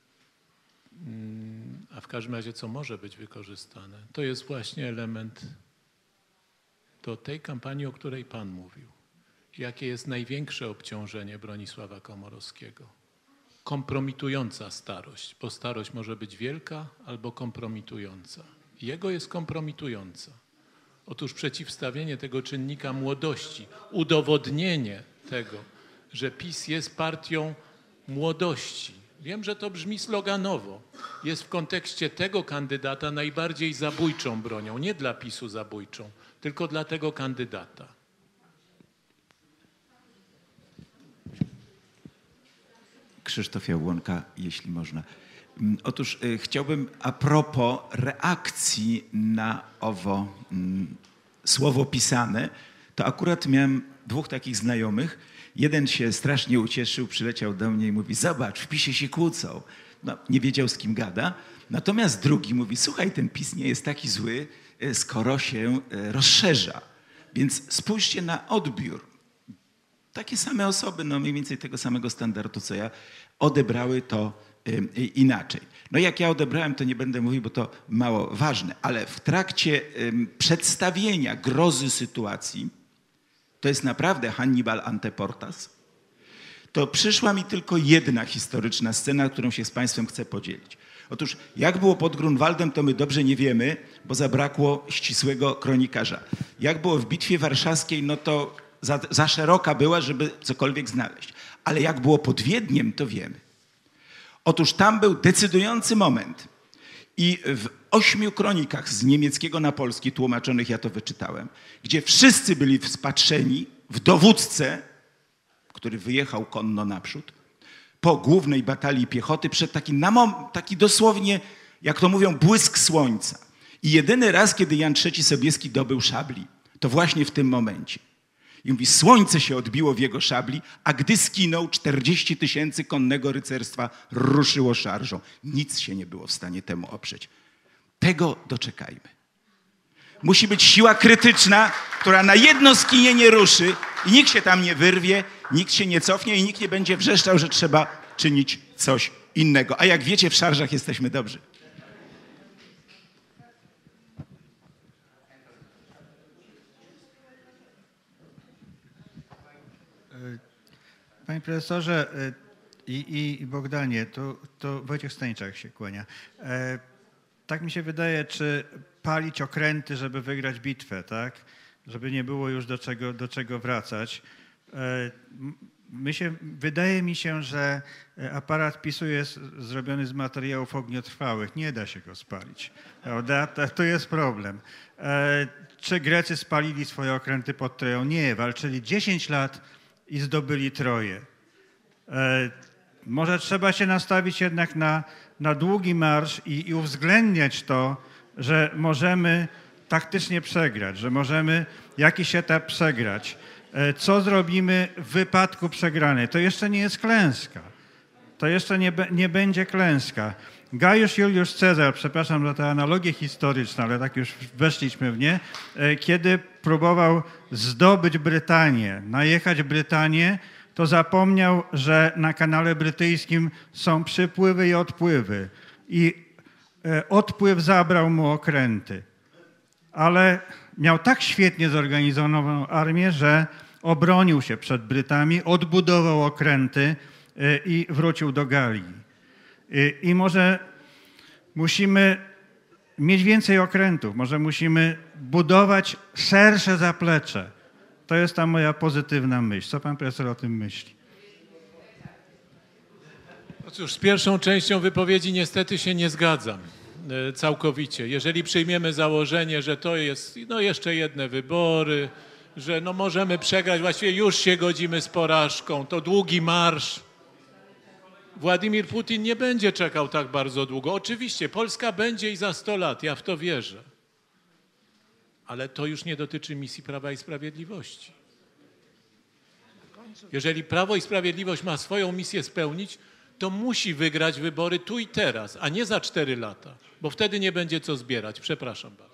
a w każdym razie co może być wykorzystane, to jest właśnie element do tej kampanii, o której pan mówił. Jakie jest największe obciążenie Bronisława Komorowskiego? Kompromitująca starość, bo starość może być wielka albo kompromitująca. Jego jest kompromitująca. Otóż przeciwstawienie tego czynnika młodości, udowodnienie tego, że PiS jest partią młodości. Wiem, że to brzmi sloganowo. Jest w kontekście tego kandydata najbardziej zabójczą bronią. Nie dla PiS-u zabójczą, tylko dla tego kandydata. Krzysztof Jabłonka, jeśli można. Otóż chciałbym a propos reakcji na owo słowo pisane, to akurat miałem dwóch takich znajomych. Jeden się strasznie ucieszył, przyleciał do mnie i mówi, zobacz, w PiS-ie się kłócą. No, nie wiedział, z kim gada. Natomiast drugi mówi, słuchaj, ten PiS nie jest taki zły, skoro się rozszerza. Więc spójrzcie na odbiór. Takie same osoby, no mniej więcej tego samego standardu, co ja, odebrały to inaczej. No jak ja odebrałem, to nie będę mówił, bo to mało ważne, ale w trakcie przedstawienia grozy sytuacji, to jest naprawdę Hannibal Anteportas, to przyszła mi tylko jedna historyczna scena, którą się z Państwem chcę podzielić. Otóż jak było pod Grunwaldem, to my dobrze nie wiemy, bo zabrakło ścisłego kronikarza. Jak było w Bitwie Warszawskiej, no to za szeroka była, żeby cokolwiek znaleźć. Ale jak było pod Wiedniem, to wiemy. Otóż tam był decydujący moment i w 8 kronikach z niemieckiego na polski tłumaczonych, ja to wyczytałem, gdzie wszyscy byli wspatrzeni w dowódcę, który wyjechał konno naprzód, po głównej batalii piechoty przed taki dosłownie, jak to mówią, błysk słońca. I jedyny raz, kiedy Jan III Sobieski dobył szabli, to właśnie w tym momencie. I mówi, słońce się odbiło w jego szabli, a gdy skinął, 40 000 konnego rycerstwa ruszyło szarżą. Nic się nie było w stanie temu oprzeć. Tego doczekajmy. Musi być siła krytyczna, która na jedno skinienie ruszy i nikt się tam nie wyrwie, nikt się nie cofnie i nikt nie będzie wrzeszczał, że trzeba czynić coś innego. A jak wiecie, w szarżach jesteśmy dobrzy. Panie profesorze i Bogdanie, to Wojciech Stańczak się kłania. Tak mi się wydaje, czy palić okręty, żeby wygrać bitwę, tak? Żeby nie było już do czego wracać. Wydaje mi się, że aparat PiS-u jest zrobiony z materiałów ogniotrwałych. Nie da się go spalić. Prawda? To jest problem. Czy Grecy spalili swoje okręty pod Troją? Nie. Walczyli 10 lat i zdobyli Troję. Może trzeba się nastawić jednak na długi marsz i uwzględniać to, że możemy taktycznie przegrać, że możemy jakiś etap przegrać. Co zrobimy w wypadku przegranej? To jeszcze nie jest klęska. To jeszcze nie będzie klęska. Gajusz Juliusz Cezar, przepraszam za tę analogię historyczną, ale tak już weszliśmy w nie, kiedy próbował zdobyć Brytanię, najechać Brytanię, to zapomniał, że na kanale brytyjskim są przypływy i odpływy. I odpływ zabrał mu okręty. Ale miał tak świetnie zorganizowaną armię, że obronił się przed Brytami, odbudował okręty i wrócił do Galii. I może musimy mieć więcej okrętów, może musimy budować szersze zaplecze. To jest ta moja pozytywna myśl. Co pan profesor o tym myśli? No cóż, z pierwszą częścią wypowiedzi niestety się nie zgadzam całkowicie. Jeżeli przyjmiemy założenie, że to jest jeszcze jedne wybory, że możemy przegrać, właściwie już się godzimy z porażką, to długi marsz. Władimir Putin nie będzie czekał tak bardzo długo. Oczywiście Polska będzie i za 100 lat, ja w to wierzę. Ale to już nie dotyczy misji Prawa i Sprawiedliwości. Jeżeli Prawo i Sprawiedliwość ma swoją misję spełnić, to musi wygrać wybory tu i teraz, a nie za 4 lata, bo wtedy nie będzie co zbierać. Przepraszam bardzo.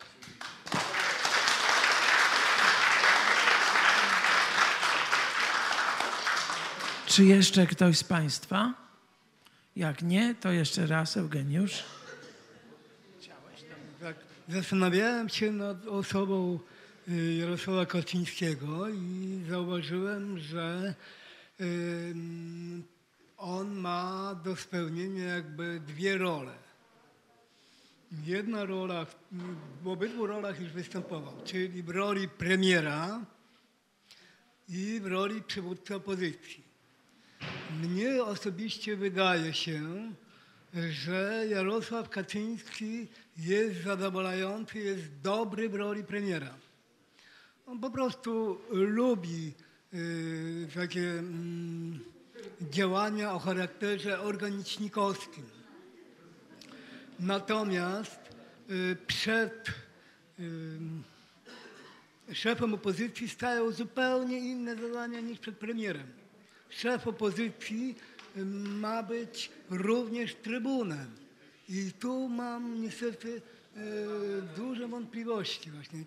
Czy jeszcze ktoś z Państwa? Jak nie, to jeszcze raz Eugeniusz. Tak, zastanawiałem się nad osobą Jarosława Kaczyńskiego i zauważyłem, że on ma do spełnienia jakby 2 role. Jedna rola, w obydwu rolach już występował, czyli w roli premiera i w roli przywódcy opozycji. Mnie osobiście wydaje się, że Jarosław Kaczyński jest zadowalający, jest dobry w roli premiera. On po prostu lubi takie działania o charakterze organicznikowskim. Natomiast przed szefem opozycji stają zupełnie inne zadania niż przed premierem. Szef opozycji ma być również trybunem. I tu mam niestety duże wątpliwości właśnie,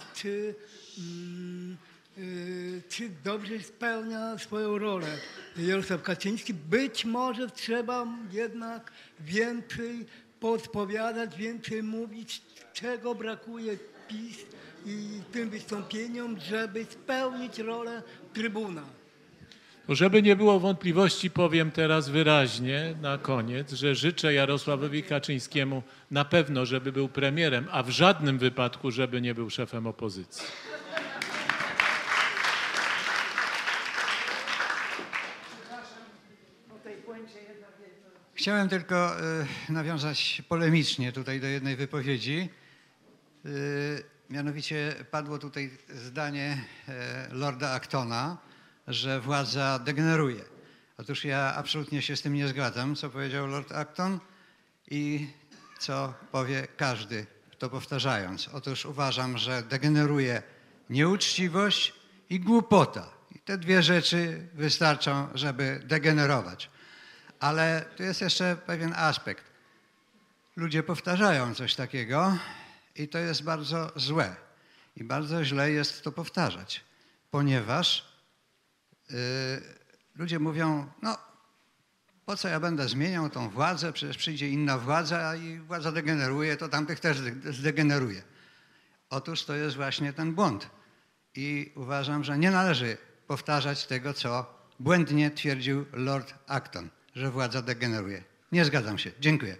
czy dobrze spełnia swoją rolę Jarosław Kaczyński. Być może trzeba jednak więcej podpowiadać, więcej mówić, czego brakuje PiS i tym wystąpieniom, żeby spełnić rolę trybuna. Żeby nie było wątpliwości, powiem teraz wyraźnie na koniec, że życzę Jarosławowi Kaczyńskiemu na pewno, żeby był premierem, a w żadnym wypadku, żeby nie był szefem opozycji. Chciałem tylko nawiązać polemicznie tutaj do jednej wypowiedzi. Mianowicie padło tutaj zdanie Lorda Actona, że władza degeneruje. Otóż ja absolutnie się z tym nie zgadzam, co powiedział Lord Acton i co powie każdy, to powtarzając. Otóż uważam, że degeneruje nieuczciwość i głupota. I te dwie rzeczy wystarczą, żeby degenerować. Ale tu jest jeszcze pewien aspekt. Ludzie powtarzają coś takiego i to jest bardzo złe. I bardzo źle jest to powtarzać, ponieważ ludzie mówią, no po co ja będę zmieniał tą władzę, przecież przyjdzie inna władza i władza degeneruje, to tamtych też zdegeneruje. Otóż to jest właśnie ten błąd. I uważam, że nie należy powtarzać tego, co błędnie twierdził Lord Acton, że władza degeneruje. Nie zgadzam się. Dziękuję.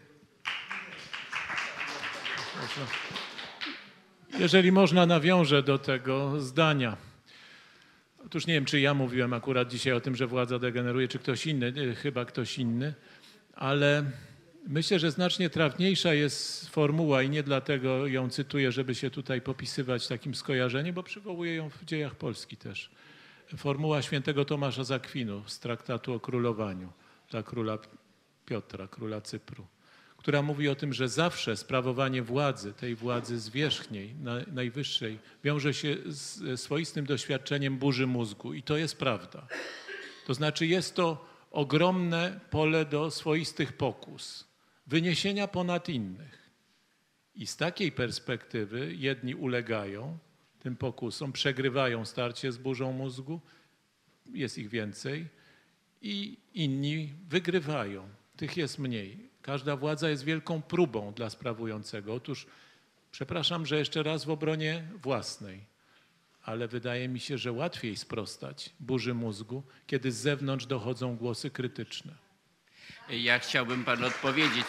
Jeżeli można, nawiążę do tego zdania. Otóż nie wiem, czy ja mówiłem akurat dzisiaj o tym, że władza degeneruje, czy ktoś inny, chyba ktoś inny, ale myślę, że znacznie trafniejsza jest formuła i nie dlatego ją cytuję, żeby się tutaj popisywać takim skojarzeniem, bo przywołuję ją w dziejach Polski też. Formuła świętego Tomasza z Akwinu z traktatu o królowaniu dla króla Piotra, króla Cypru, która mówi o tym, że zawsze sprawowanie władzy, tej władzy zwierzchniej, najwyższej, wiąże się z swoistym doświadczeniem burzy mózgu. I to jest prawda. To znaczy jest to ogromne pole do swoistych pokus, wyniesienia ponad innych. I z takiej perspektywy jedni ulegają tym pokusom, przegrywają starcie z burzą mózgu, jest ich więcej, i inni wygrywają. Tych jest mniej. Każda władza jest wielką próbą dla sprawującego. Otóż, przepraszam, że jeszcze raz w obronie własnej, ale wydaje mi się, że łatwiej sprostać burzy mózgu, kiedy z zewnątrz dochodzą głosy krytyczne. Ja chciałbym panu odpowiedzieć.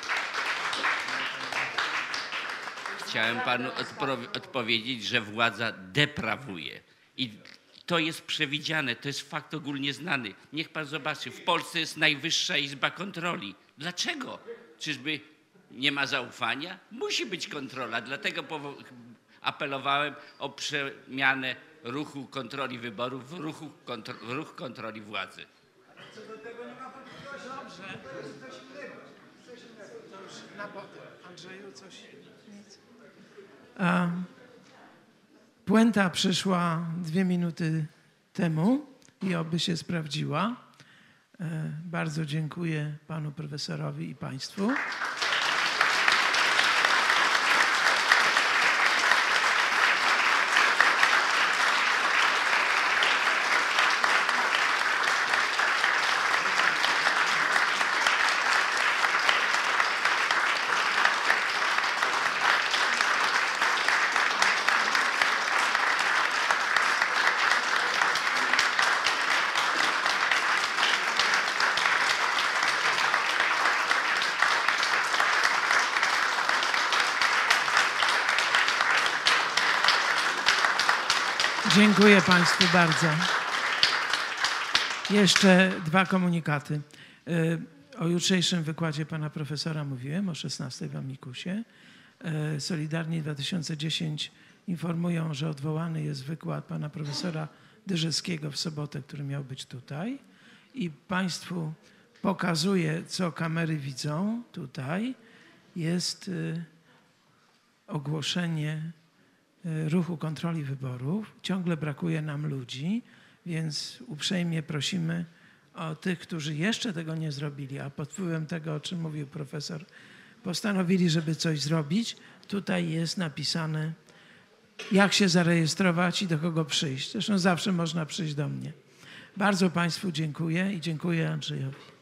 Chciałem panu odpowiedzieć, że władza deprawuje. I to jest przewidziane, to jest fakt ogólnie znany. Niech pan zobaczy, w Polsce jest Najwyższa Izba Kontroli. Dlaczego? Czyżby nie ma zaufania? Musi być kontrola, dlatego apelowałem o przemianę ruchu kontroli wyborów w ruch kontroli władzy. Co do tego nie ma wątpliwości. Dobrze. To jest coś innego. To już na potem. Andrzeju, coś nic. Puenta przyszła 2 minuty temu i oby się sprawdziła. Bardzo dziękuję panu profesorowi i państwu. Dziękuję państwu bardzo. Jeszcze 2 komunikaty. O jutrzejszym wykładzie pana profesora mówiłem, o 16 w Amikusie. Solidarni 2010 informują, że odwołany jest wykład pana profesora Dyżewskiego w sobotę, który miał być tutaj. I państwu pokazuję, co kamery widzą tutaj. Jest ogłoszenie ruchu kontroli wyborów. Ciągle brakuje nam ludzi, więc uprzejmie prosimy o tych, którzy jeszcze tego nie zrobili, a pod wpływem tego, o czym mówił profesor, postanowili, żeby coś zrobić. Tutaj jest napisane, jak się zarejestrować i do kogo przyjść. Zresztą zawsze można przyjść do mnie. Bardzo Państwu dziękuję i dziękuję Andrzejowi.